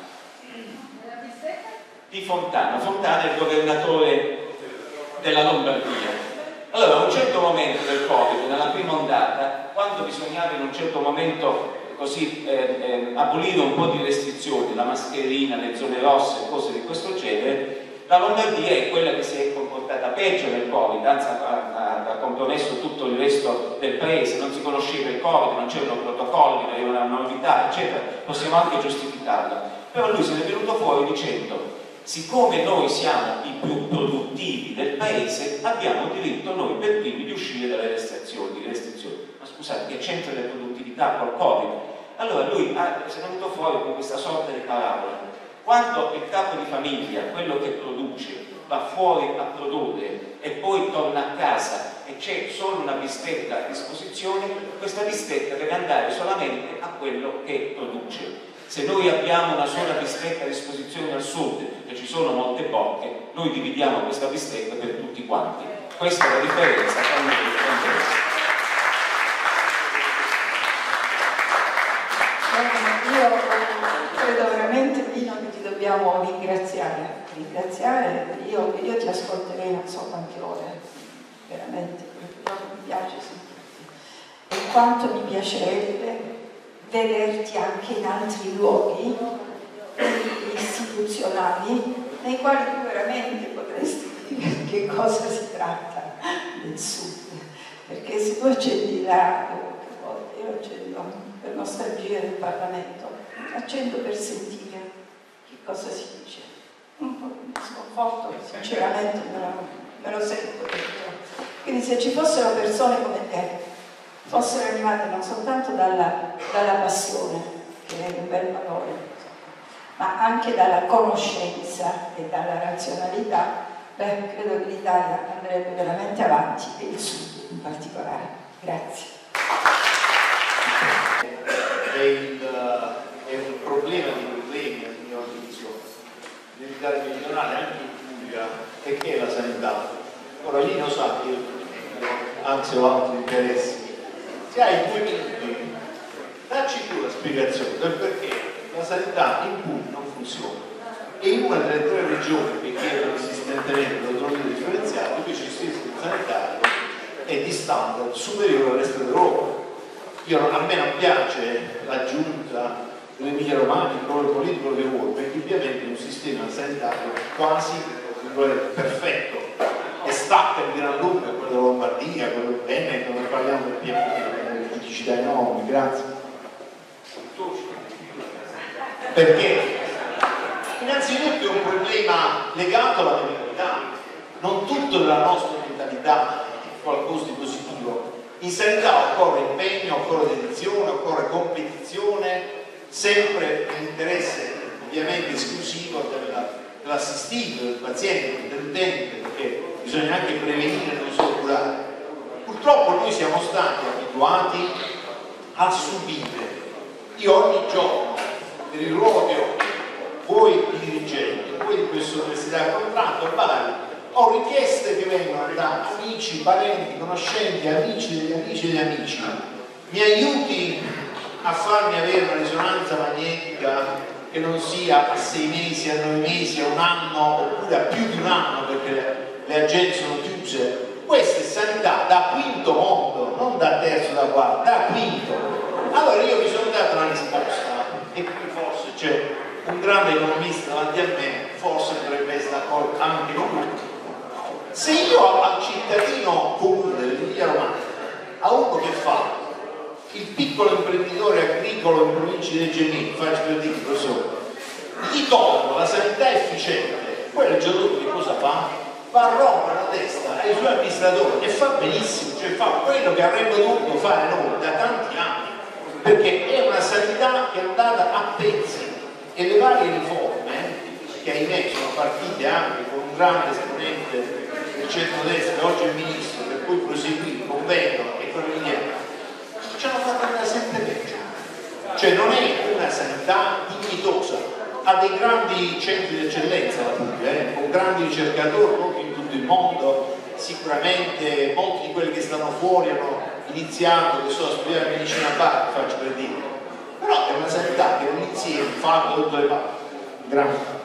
C: Di Fontana. Fontana è il governatore della Lombardia. Allora, a un certo momento del Covid, nella prima ondata, quando bisognava in un certo momento così eh, eh, abolire un po' di restrizioni, la mascherina, le zone rosse, cose di questo genere, la Lombardia è quella che si è comportata peggio nel Covid, anzi ha, ha, ha compromesso tutto il resto del paese, non si conosceva il Covid, non c'erano protocolli, non era una novità, eccetera, possiamo anche giustificarla. Però lui se ne è venuto fuori dicendo: siccome noi siamo i più produttivi del paese, abbiamo diritto noi per primi di uscire dalle restrizioni. restrizioni. Ma scusate, che c'entra la produttività col Covid? Allora lui ha, si è venuto fuori con questa sorta di parabola. Quando il capo di famiglia, quello che produce, va fuori a produrre e poi torna a casa e c'è solo una bistecca a disposizione, questa bistecca deve andare solamente a quello che produce. Se noi abbiamo una sola bistecca a disposizione al sud e ci sono molte bocche, noi dividiamo questa bistecca per tutti quanti. Questa è la differenza tra noi e noi.
D: Io credo veramente, Pino, che ti dobbiamo ringraziare. Ringraziare, io, io ti ascolterei non so quante ore, veramente, perché mi piace sentirti. E quanto mi piacerebbe vederti anche in altri luoghi istituzionali nei quali tu veramente potresti dire che cosa si tratta del Sud, perché se tu accendi la radio, io accendo per nostalgia del Parlamento, accendo per sentire che cosa si dice, un po' di sconforto, sinceramente me lo, me lo sento dentro. Quindi se ci fossero persone come te, fossero animate non soltanto dalla, dalla passione, che è un bel valore, ma anche dalla conoscenza e dalla razionalità, beh, credo che l'Italia andrebbe veramente avanti, e il Sud in particolare. Grazie.
F: È, il, è un problema di problemi, a mio avviso, nell'Italia meridionale, anche in Puglia, e che è la sanità. Ora lì lo sa che io, anzi ho altri interessi. Se hai due minuti, dacci tu la spiegazione del perché la sanità in Puglia non funziona. E in una delle tre regioni che chiedono insistentemente l'autonomia differenziata, invece il sistema sanitario è di standard superiore al resto d'Europa. Io, a me non piace la giunta dell'Emilia Romagna, il ruolo politico che vuole, perché ovviamente è un sistema sanitario quasi perfetto e stacca di gran lunga quello della Lombardia, quello del Veneto, non parliamo del Piemonte, di criticità enormi, grazie. Perché innanzitutto è un problema legato alla mentalità, non tutto della nostra mentalità è qualcosa di positivo. In sanità occorre impegno, occorre dedizione, occorre competizione, sempre nell'interesse ovviamente esclusivo dell'assistito, del paziente, dell'utente, perché bisogna anche prevenire, non solo curare. Purtroppo noi siamo stati abituati a subire. Io ogni giorno, per il ruolo che ho, voi di dirigenti, voi di questa università a contratto, vari, ho richieste che vengono da amici, parenti, conoscenti, amici degli amici degli amici. Mi aiuti a farmi avere una risonanza magnetica che non sia a sei mesi, a nove mesi, a un anno, oppure a più di un anno, perché le, le agenzie sono chiuse. Questa è sanità da quinto mondo, non da terzo, da quarto, da quinto. Allora io mi sono dato una risposta, e qui forse c'è un grande economista davanti a me, forse dovrebbe essere d'accordo anche con lui. Se io al cittadino comune dell'Emilia Romagna, a uno che fa il piccolo imprenditore agricolo in provincia di Reggio Emilia, faccio per dire, professore, gli tolgo la sanità efficiente poi il giorno dopo che cosa fa? Va a rompere la testa ai suoi amministratori e fa benissimo, cioè fa quello che avremmo dovuto fare noi da tanti anni, perché è una sanità che è andata a pezzi e le varie riforme, che ahimè sono partite anche con un grande esponente del centrodestra, oggi è il ministro, per cui proseguì il convegno e quello di dietro, ci hanno fatto andare sempre peggio. Cioè non è una sanità dignitosa, ha dei grandi centri di eccellenza la Puglia, eh, con grandi ricercatori proprio in tutto il mondo, sicuramente molti di quelli che stanno fuori hanno iniziato, che sono a studiare medicina a parte, faccio per dire, però è una sanità che nell'insieme fa da tutte le parti. Grazie.